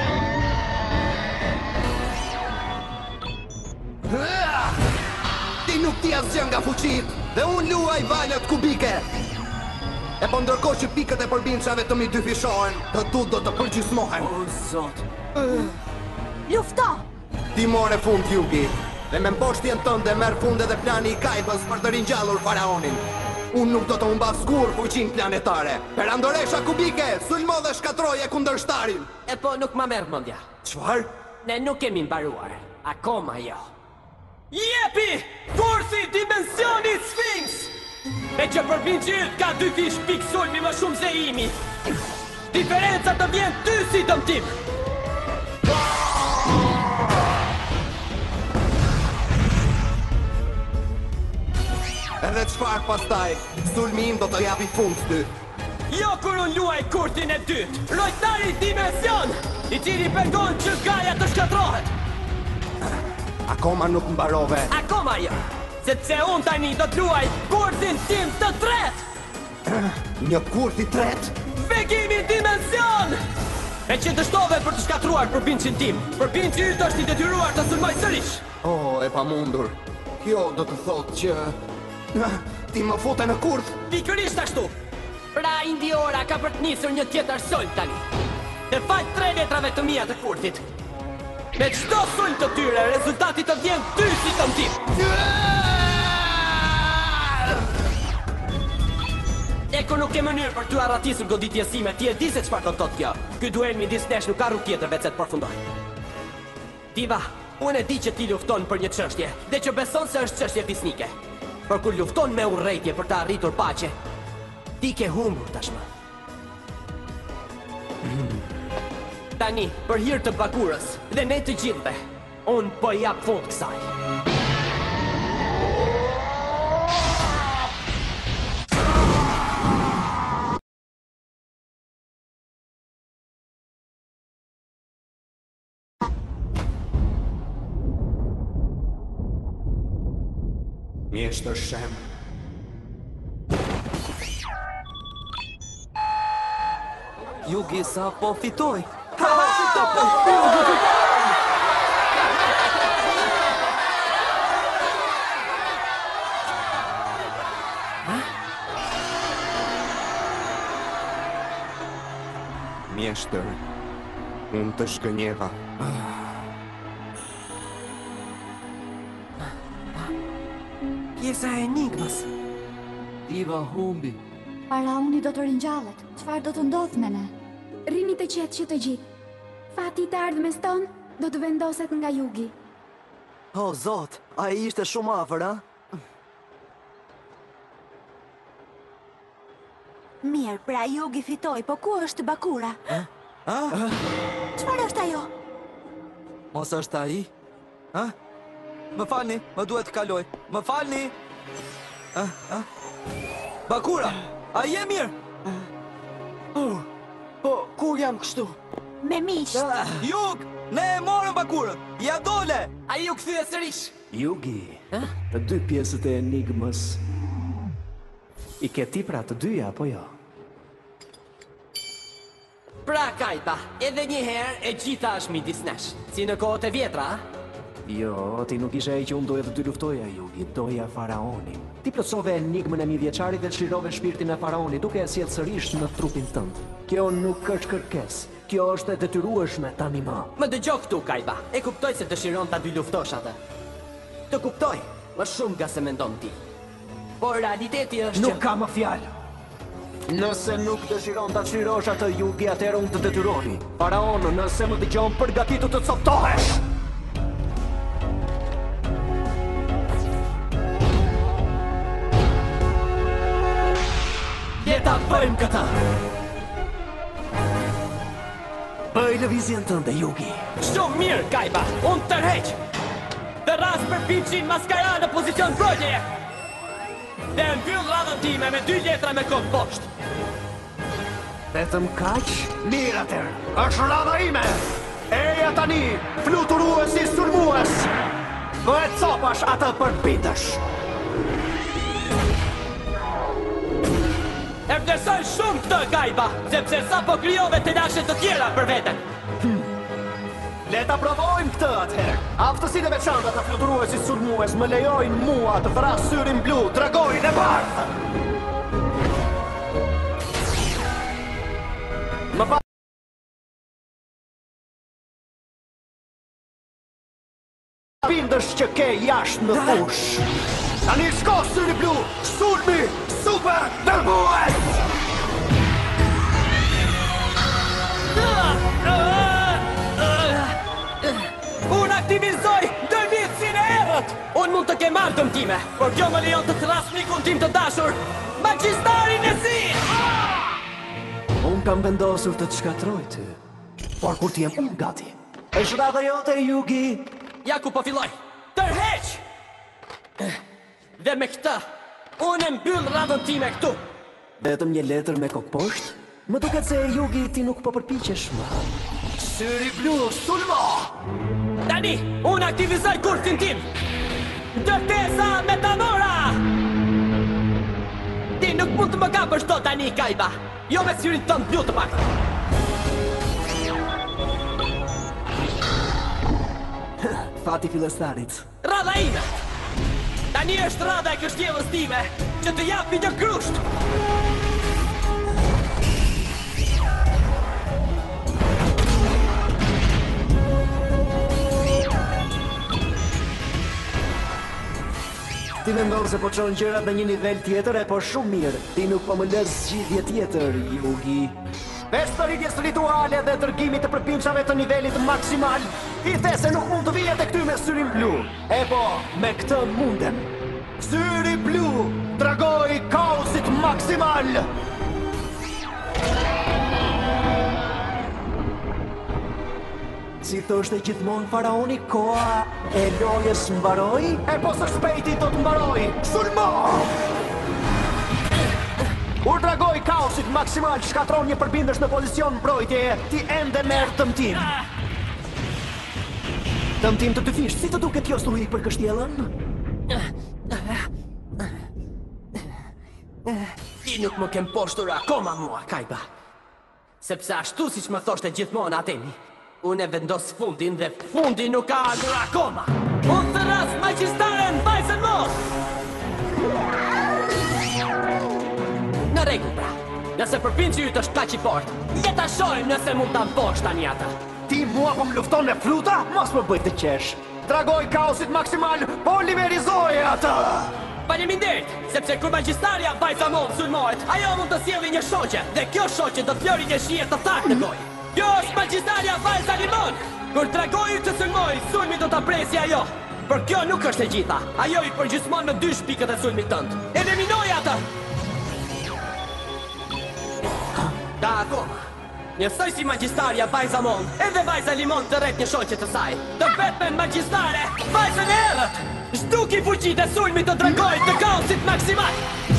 Ti nuk ti asgjë nga fuqit, dhe unë luaj valët kubike. E po ndërkohë që pikët e përbindshave të mi dy fishohen, të tu do të përgjysmohen. O, Zot. Lufto! Ti more fund, Yugi, dhe me mposhtjen tënde merr fund edhe plani i Kaibës për të ringjallur faraonin. Unë nuk do të humbas kur fuqinë planetare. Perandoresha kubike, sulmo dhe shkatroje kundërshtarin. E po nuk ma merr mendja. Çfarë? Ne nuk kemi mbaruar. Akoma jo. Jepi! Forsi dimensioni Sphinx! Me që përbin që ka dy fish pik sulmi më shumë se imi. Diferenca të vjen ty si dëmtim. Edhe çfarë pastaj, sulmi im do të japi fund ty. Jo kur unë luaj kurtin e dytë, lojtari dimension, i cili pengon që Gaia të shkatrohet. Akoma nuk mbarove. Akoma jo, sepse unë tani do të luaj kurtin tim të tretë. Një kurt i tretë? Vegimi dimension! E që dështove për të shkatruar provincin tim. Provinci yt është i detyruar të sulmoj sërish. E pamundur. Kjo do të thotë që ti më fute në kurth. Pikërisht ashtu. Pra Indiora ka për të nisur një tjetër sulm tani. Në fal 3 vetrave të mia të kurthit. Me çdo sulm të tyre, rezultati të vjen ty si tëmtim. Eko nuk ke mënyrë për t'u arratisur goditjesime, ti e di se çfarë do të thotë kjo. Ky duel midis nesh nuk ka rrugë tjetër veç se të përfundojë. Diva, unë e di që ti lufton për një çështje, dhe që beson se është çështje fisnike. Por kur lufton me urrëtie për të arritur paqe, ti ke humbur tashmë. Tani, për hir të Bakurës dhe ne të gjithëve, unë po jap fund kësaj. Mjeshtër Shem. Yugi sa po fitoj. Mjeshtër, unë të shgënjeva. Pjesa e enigmës. Diva humbi. Faraoni do të ringjallet. Çfarë do të ndodh me ne? Rini të qetë që të gjithë. Fati të ardhmes tonë do të vendoset nga jugi. O, Zot, a i ishte shumë afër, a? Mirë, pra jugi fitoi, po ku është Bakura? Çfarë është ajo? Mos është ai? Më falni, më duhet të kaloj. Më falni. Bakura, a je mirë? Po, kur jam kështu? Me miq. Jug, ne e morëm Bakurën. Ja dole. Ai u kthye sërish. Jugi, të dy pjesët e enigmës. I ke ti pra të dyja, apo jo? Pra Kajba, edhe një herë e gjitha është midis nesh. Si në kohët e vjetra, Jo, ti nuk ishe e që unë doja të dy luftoja, Jugi, doja faraonin. Ti plotësove enigmën e 1000-vjeçarit dhe shirove shpirtin e faraonit, duke e sjellë sërish në trupin tënd. Kjo nuk është kërkesë, kjo është e detyrueshme tani më. Më dëgjoj këtu, Kajba. E kuptoj se dëshiron ta dy luftosh atë. Të kuptoj, më shumë nga se mendon ti. Por realiteti është Nuk ka më fjalë. Nëse nuk dëshiron ta shirosh atë Jugi, atëherë unë të detyroni. Faraon, nëse më dëgjon, përgatitu të coptohesh. Ta bëjmë këta. Bëj lëvizjen tënde, Jugi. Shumë mirë, Kajba. Unë tërheq. Të ras për piqin maskara në pozicion brojtjeje. Dhe mbyll radhën time me 2 letra me kokë poshtë. Vetëm kaq? Mirë atëherë. Është radha ime. Eja tani, fluturues i sulmues. Do e copash atë për bitësh. E vlerësoj shumë këtë, Kajba, sepse sa po krijove të lashe të tjera për veten. Le ta provojmë këtë atëherë. Aftësitë e veçanta të fluturuesit sulmues më lejojnë mua të vras syrin blu, dragoin e bardhë. Më pa bindësh që ke jashtë në fush. Tani shko syri blu, sulmi, super, dërbues! Unë aktivizoj dërvitësin e erët! Unë mund të kem ardhëm time, por kjo më lejon të thras mikun tim të dashur, magjistarin e si! Unë kam vendosur të të shkatroj ty, por kur t'jem unë gati. Është rada jote, Jugi! Ja ku po filloj! Tërheq! Dhe me këta, unë e mbyll radhën time këtu. Vetëm një letër me kokë poshtë? Më duket se Jugi ti nuk po përpiqesh më. Syri blu, sulmo! Tani, unë aktivizoj kursin tim. Dërtesa metamora! Ti nuk mund të më kapësh dot tani, Kajba. Jo me syrin tënd blu të pak. fati fillestarit. Radha ime! Tani është radha e kështjellës time që të japi një grusht! Ti mendon se po çon gjërat në një nivel tjetër, e po shumë mirë. Ti nuk po më lë zgjidhje tjetër, Yugi. Veç rritjes rituale dhe tërgimit të përpimçave të nivelit maksimal, i the se nuk mund të vijet e këty me syrin blu. E po, me këtë mundem. Syri blu, dragoi kaosit maksimal! Si thoshte gjithmonë faraoni, koha e lojës mbaroi, e po së shpejti do të mbaroi. Sulmo! Kur dragoi kaosit maksimal shkatron një përbindësh në pozicion mbrojtje, ti ende merr tëmtim. Tëmtim të dyfisht, si të duket kjo struik për kështjellën? Ti nuk më kem poshtur akoma mua, Kaiba. Sepse ashtu siç më thoshte gjithmonë Ateni, unë e vendos fundin dhe fundi nuk ka ardhur akoma. Unë të rast magjistaren vajzën mos! Në rregull pra, nëse përpinçi yt është kaq i fortë, le ta shohim nëse mund ta mposh tani atë. Ti mua po më lufton me fluta? Mos më bëj të qesh. Dragoi kaosit maksimal, polimerizoi atë! Faleminderit, sepse kur magjistaria vajza mos sulmohet, ajo mund të sjellë një shoqe, dhe kjo shoqe do të flori një shije të thartë në gojë. Kjo është magjistaria vajza limon! Kur dragoi të sulmoj, sulmi do ta presi ajo. Por kjo nuk është e gjitha. Ajo i përgjysmon në 2 shpikët e sulmit tënd. Eliminoj atë! Da akoma. Njësoj si magjistaria vajza mon, edhe vajza limon të rret një shoqe të saj. Të vetmen magjistare, vajzën e errët! Zhduki fuqit e sulmit të dragojit të kaosit maksimal!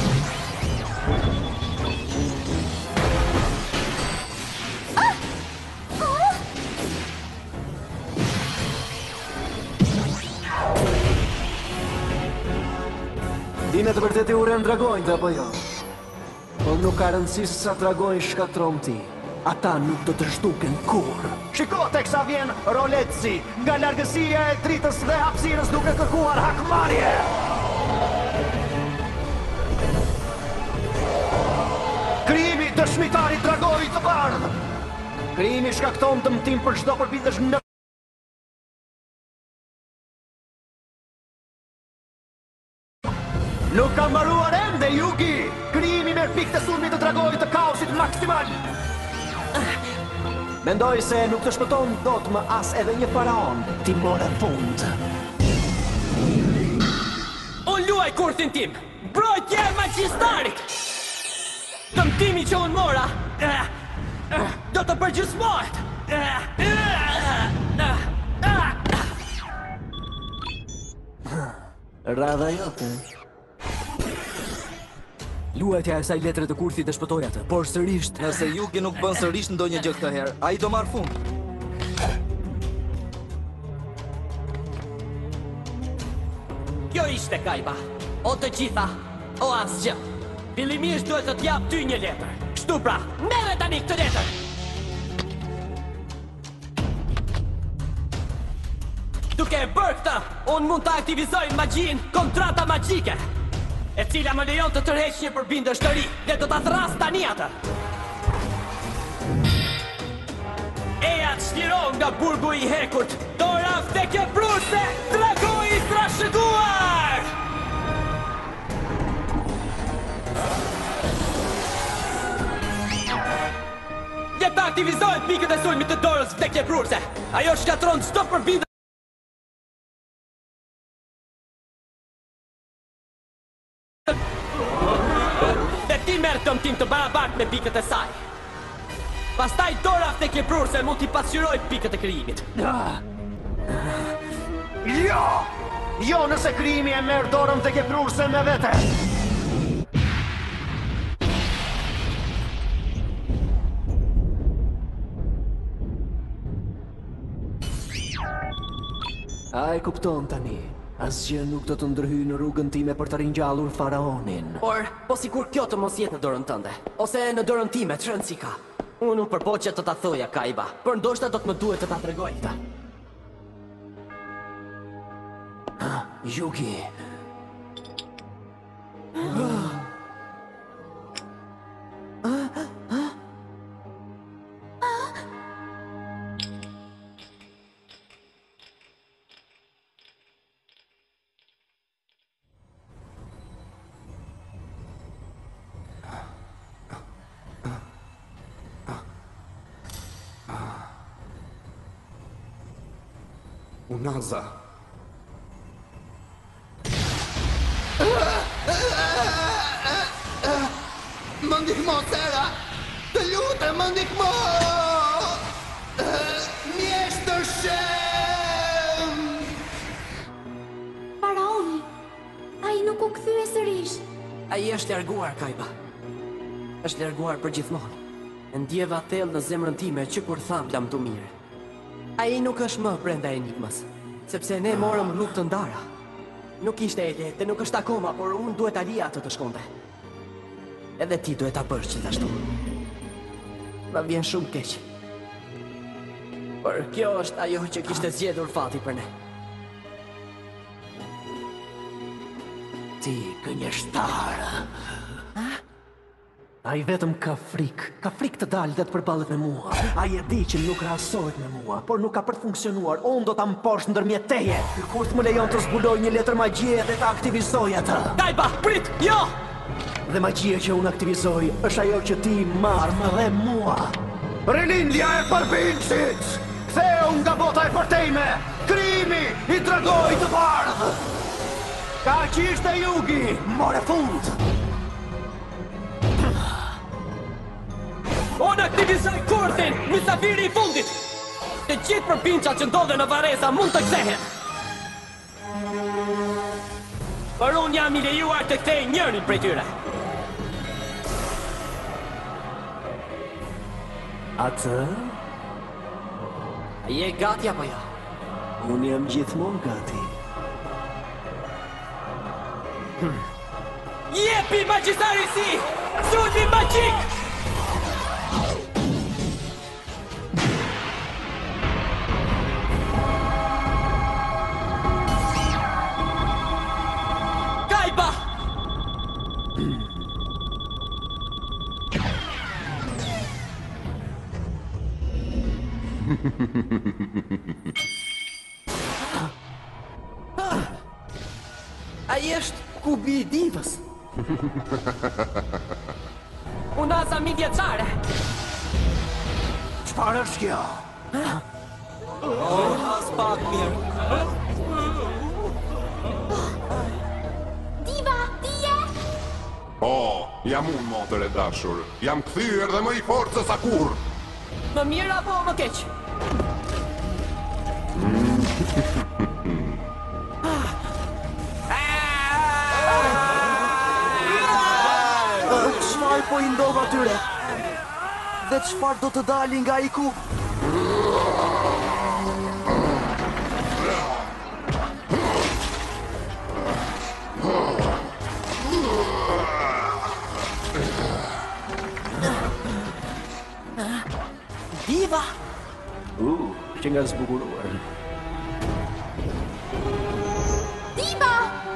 Ti me të vërtet e uren dragojnë, apo jo? Po nuk ka rëndësi se sa dragojnë shkatron ti. Ata nuk do të zhduken kur. Shiko tek sa vjen Rolezzi, nga largësia e dritës dhe hapësirës duke kërkuar hakmarrje. Krimi dëshmitari dragojit të bardhë. Krimi shkakton dëmtim për çdo përbindësh në Nuk ka mbaruar ende, Yugi! Krimi merr pikë të sulmit të dragojit të kaosit maksimal! Mendoj se nuk të shpëton dot më as edhe një faraon, ti more fund. Unë luaj kurthin tim, mbrojtje e magjistarit! Dëmtimi që unë mora, do të përgjysmohet! Radha jote. Luajtja e saj letre të kurthit të shpëtoi atë, por sërish... Nëse Yugi nuk bën sërish ndonjë gjë këtë herë, ai do marr fund. Kjo ishte Kaiba. O të gjitha, o asgjë. Fillimisht duhet të t'jap ty një letër. Kështu pra, merre tani këtë letër. Duke e bërë këtë, unë mund të aktivizoj magjin kontrata magjike, e cila më lejon të tërheq një përbindësh të ri dhe do ta thras tani atë. Eja të shliron nga burgu i hekurt, dora vdekje prurse, dragoi i trashëguar! Le të aktivizohet pikët e sulmit të dorës vdekje prurse. Ajo shkatron çdo përbindësh dhe ti merr dëmtim të barabartë me pikët e saj. Pastaj dora vdekje prurse mund t'i pasqyroj pikët e krijimit. Jo! Jo nëse krijimi e merr dorën vdekje prurse me vete! A e kupton tani? Asgjë nuk do të ndërhyjë në rrugën time për të ringjallur faraonin. Por, po sikur kjo të mos jetë në dorën tënde, ose në dorën time, çrën si ka. Unë nuk përpoqja të ta thoja, Kaiba, por ndoshta do të më duhet të ta tregoj këtë. Yugi. Unaza. Më ndihmo, Sera! Të lutem, më ndihmo! Mjeshtër shem! Faraoni, ai nuk u kthye sërish. Ai është larguar, Kaiba. Është larguar për gjithmonë. E ndjeva thellë në zemrën time që kur tham lam të mirë. Ai nuk është më brenda enigmës, sepse ne morëm rrugë të ndara. Nuk ishte e lehtë, nuk është akoma, por unë duhet ta lija atë të shkonte. Edhe ti duhet ta bësh gjithashtu. Ma vjen shumë keq. Por kjo është ajo që kishte zgjedhur fati për ne. Ti, gënjeshtar. Ai vetëm ka frikë të dalë dhe të përballet me mua. Ai e di që nuk rahasohet me mua, por nuk ka për të funksionuar. Unë do ta mposh ndërmjet teje. Kur të më lejon të zbuloj një letër magjie dhe ta aktivizoj atë. Kaiba, prit, jo! Dhe magjia që unë aktivizoj është ajo që ti marr më dhe mua. Rilindja e përbindësit! Ktheu nga bota e përtejme! Krimi i dragoj të bardhë! Ka që ishte Yugi, more fund! Unë aktivizoj kurthin, mysafiri i fundit! Të gjithë përpinqa që ndodhe në Vareza mund të kthehet! Por unë jam i lejuar të kthej njërin prej tyre! Atë? A je gati apo jo? Unë jam gjithmonë gati. Jepi magjistari si! Sulmi magjik! Kaiba! Ai është kubi i divës. Unaza mi vjeçare! Çfarë është kjo? As pak mirë. Diva, ti je? Jam unë, motër e dashur. Jam kthyer dhe më i fortë se sa kurrë. Më mirë apo më keq? Çfarë po i ndodh atyre? Dhe çfarë do të dali nga ai kub? Diva! Që nga zbukuruar. Diva!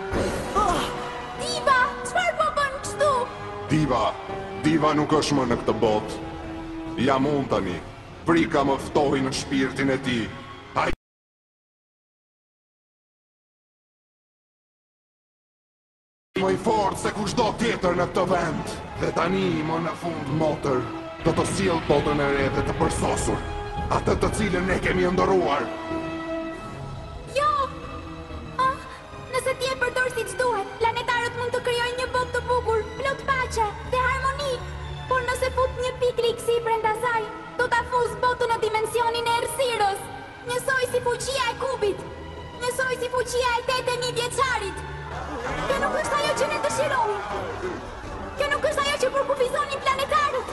Diva, çfarë po bën kështu? Diva nuk është më në këtë botë. Jam unë tani. Frika më ftoi në shpirtin e tij. Ai më i fortë se kushdo tjetër në këtë vend. Dhe tani më në fund, motër, do të sjell botën e re dhe të përsosur. Atë të cilën ne kemi ndëruar. Jo! Nëse ti e përdor siç duhet, planetarët mund të krijojnë një botë të bukur, plot paqe dhe harmoni. Por nëse fut një pikë rikësi brenda saj, do ta fuz botën në dimensionin e errësirës, njësoj si fuqia e kubit, njësoj si fuqia e 8.000 vjeçarit. Kjo nuk është ajo që ne dëshirojmë. Kjo nuk është ajo që përkufizonin planetarët.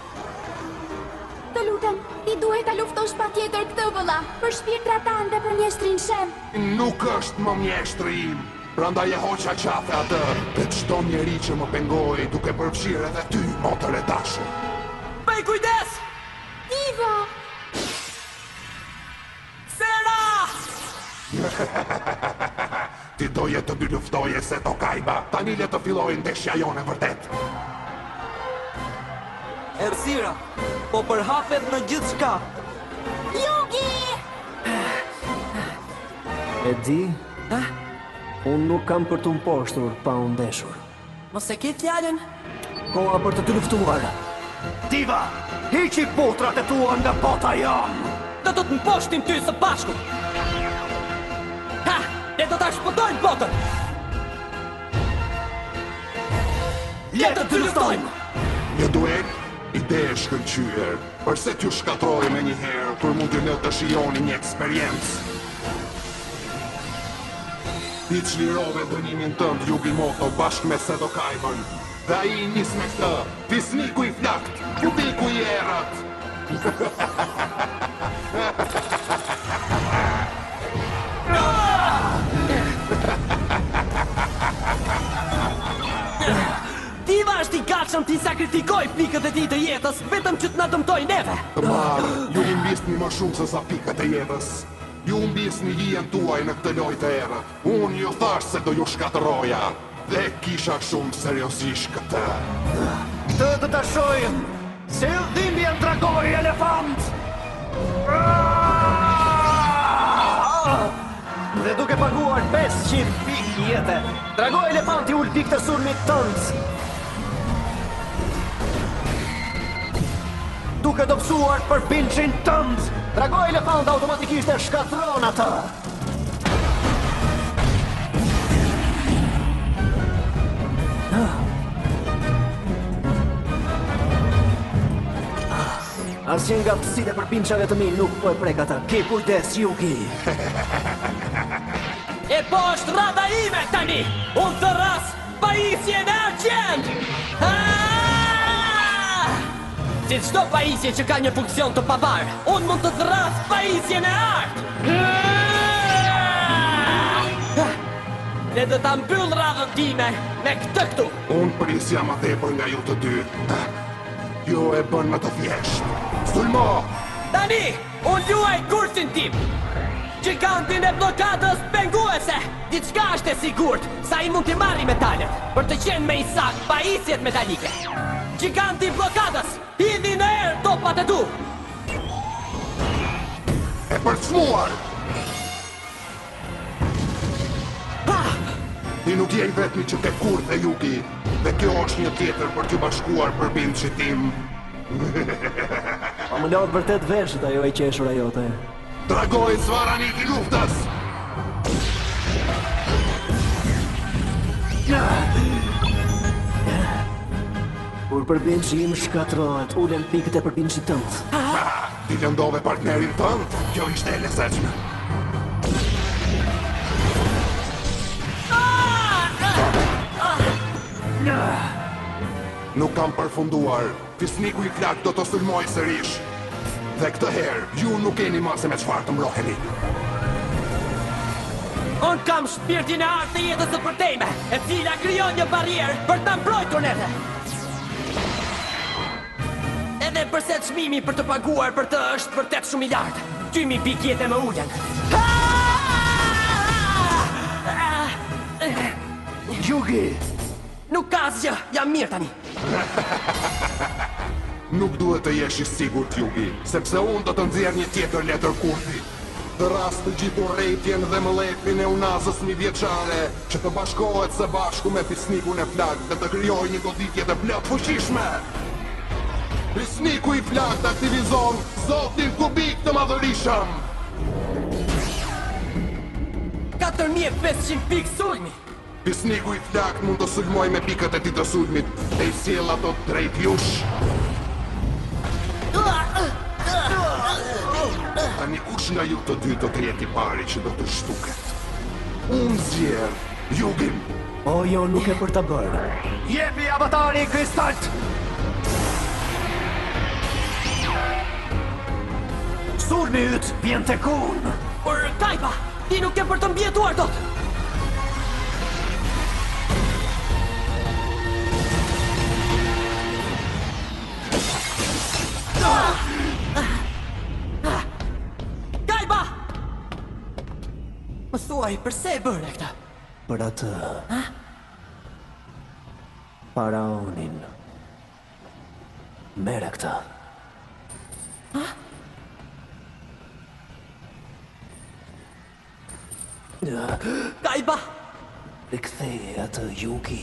Të lutem, ti duhet ta luftosh patjetër këtë vëlla, për shpirtrat tanë dhe për mjeshtrin shem. Nuk është më mjeshtri im. Prandaj e hoqa qafe atë, dhe çdo njeri që më pengoj duke përfshirë edhe ty, motër e dashur. Bëj kujdes! Diva! Sera! Ti doje të dy luftoje se to Kaiba. Tani le të fillojnë ndeshja jone vërtet. Errësira, po përhapet në gjithë shka. Yugi! E di? Unë nuk kam për të mposhtur pa unë ndeshur. Mos e ke fjalën? Koha për të të luftuar. Diva, hiqi potrat e tua nga bota jam! Do të mposhtim ty së bashku! Ha! Ne do ta shpëtojmë botën! Le të luftojmë! Një duel, ide e shkëlqyer. Përse t'ju shkatroj me një herë për mund t'ju në të shijoni një eksperiencë? Ti që lirove dënimin tënd Yugi Moto bashkë me Seto Kaibën. Dhe a i njës me këtë, fisniku i flakt, kubiku i erët. Diva është i gatshëm t'i sakrifikoj pikët e tij të jetës, vetëm që t'na dëmtoj neve. Të marë, ju mbisni më shumë se sa pikët e jetës. Ju mbisni hijen tuaj në këtë lojë të erët. Unë ju thash se do ju shkatëroja. Dhe kisha shumë seriosisht këtë. Të të shojmë, se dhimbje në dragoj elefant! Dhe duke paguar 500 pik jetë, dragoj elefanti ul pik të sulmit tëndës. Duke dobësuar për pinçin tëndë, dragoj elefant automatikisht e shkatron atë. Asnjë nga psitë për pinçave të mi nuk po e prek ata. Ke kujdes, Yugi. E po është rrada ime tani! Unë të ras pajisje në argjend! Si çdo pajisje që ka një funksion të pavarë, unë mund të thras pajisje në art! Ne do ta mbyll radhën time me këtë këtu! Unë prisja ma tepër nga ju të dy. Ju e bën më të thjesht. Sulmo! Tani, unë luaj kursin tim! Gigantin e blokadës penguese! Diçka është e sigurt, sa i mund t'i marri metalet, për të qenë me i sak pajisjet metalike. Giganti blokadës, hidhi në erë topat e tu! E përcmuar! Ti nuk jenë vetëmi që ke kur dhe Yugi, dhe kjo është një tjetër për t'ju bashkuar për bindë tim. Pa më lodh vërtet veshët ajo e qeshura jote. Dragoj Svaranit i luftës! Kur përbindshi im shkatrohet, ulen pikët e përbindshit tënd. Ti lëndove partnerin tënd, kjo ishte e lezetshme. Nuk kam përfunduar. Fisniku i flak do të sulmoj sërish. Dhe këtë herë, ju nuk keni ma se me çfarë të mbroheni. Unë kam shpirtin e artë të jetës së përtejme, e cila krijon një barrierë për ta mbrojtur neve. Edhe përse çmimi për të paguar për të është vërtet shumë i lartë. Tymi pikjet e më ulën. Yugi! Nuk ka asgjë, jam mirë tani. Nuk duhet të jesh i sigurt, Yugi, sepse unë do të nxjerr një tjetër letër kurthi. Të rast të gjithu rejtjen dhe mëlefin e unazës mijëvjeçare, që të bashkohet së bashku me fisnikun e flak dhe të krijoj një goditje të plot fuqishme. Fisniku i flak aktivizon Zotin Kubik të Madhërishëm. 4500 pikë sulmi. Fisniku i flak mund të sulmoj me pikët e tij të sulmit dhe i sjell ato drejt jush. Tani kush nga ju të dy do të jetë i pari që do të shtuket? Unë zjerë, Yugin. O jo, nuk e për të bërë. Jepi avatari kristalt! Sulmi yt vjen tek unë! Por Kaiba, ti nuk e për të mbjetuar dot! Kaiba! Më thuaj, përse e bërë këta? për atë. Faraonin. Mere këta. Kaiba! Rikthej atë Yugi.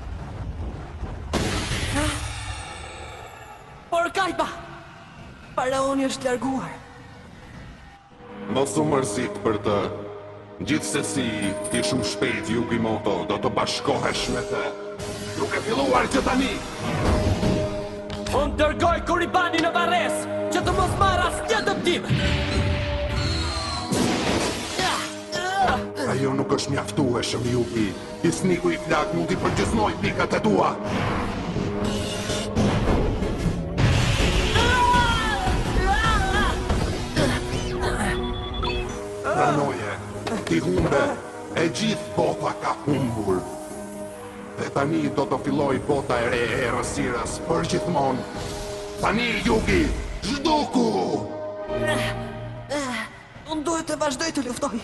Por Kaiba! Faraoni është larguar. Mos u mërzit për të. Gjithsesi, ti shumë shpejt Yugimoto do të bashkohesh me të. Nuk e filluar që tani! Unë dërgoj Kuribani në varres, që të mos marr asnjë dëmtim. Ajo nuk është mjaftueshëm, Yugi. Hisniku i flak mundi përgjysmoj pikat e tua. Pranoje, ti humbe, e gjithë bota ka humbur. Dhe tani do të filloj bota e re e errësirës për gjithmonë. Tani, Yugi, zhduku! Unë duhet të vazhdoj të luftoj.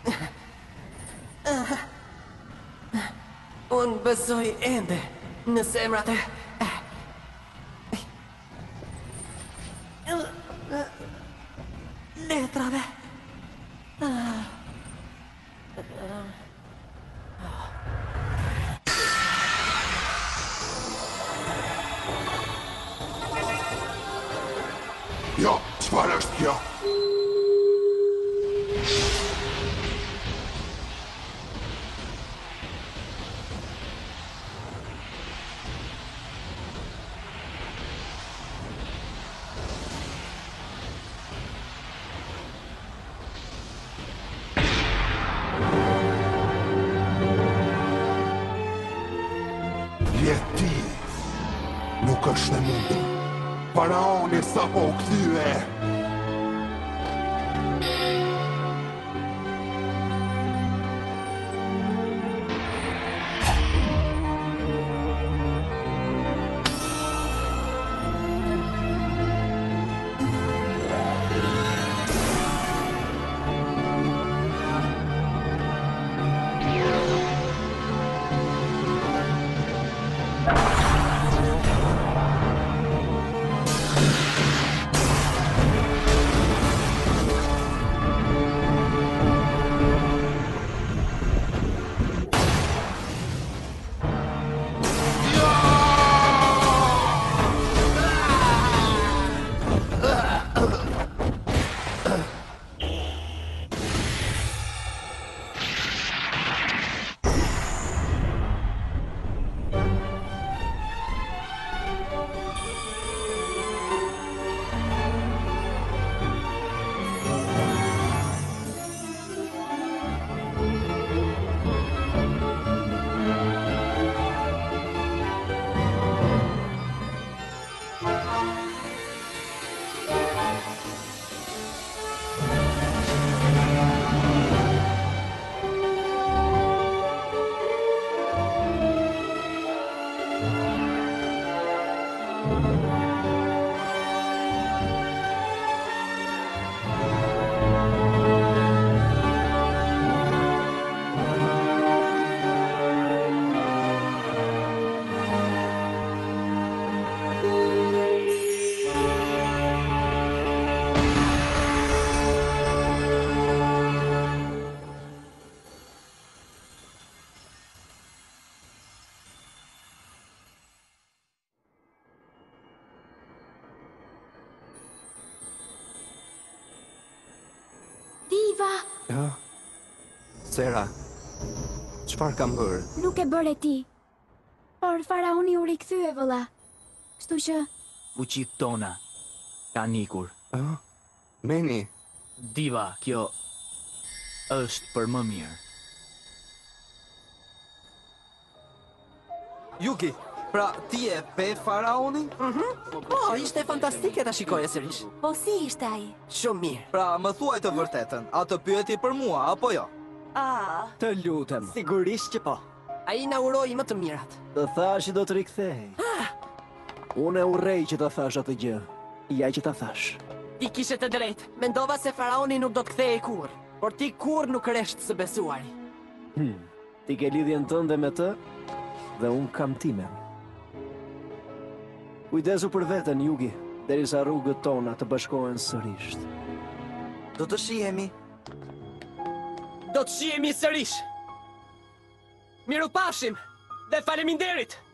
Unë besoj ende në zemrat e... letrave. Jo, çfarë është kjo? Jeti nuk është e mundur. Faraoni sapo u kthye. Sera, çfarë kam bërë? Nuk e bërë ti. Por faraoni u rikthye vëlla. Kështu që Fuqit tona kanë ikur. Meni. Diva, kjo është për më mirë. Yugi, pra ti e pe faraonin? Po, ishte fantastike ta shikoje sërish. Po si ishte ai? Shumë mirë. Pra, më thuaj të vërtetën, atë pyeti për mua, apo jo? Të lutem. Sigurisht që po. Ai na uroi më të mirat. Të thash që do të rikthej. Unë e urrej që të thash atë gjë. Ja që ta thash. Ti kishe të drejtë. Mendova se faraoni nuk do të kthehej kurrë, por ti kurrë nuk resht së besuari. Ti ke lidhjen tënde me të, dhe unë kam timen. Kujdesu për veten, Yugi, derisa rrugët tona të bashkohen sërish. Do të shihemi. Do të shihemi sërish. Miru pafshim dhe faleminderit.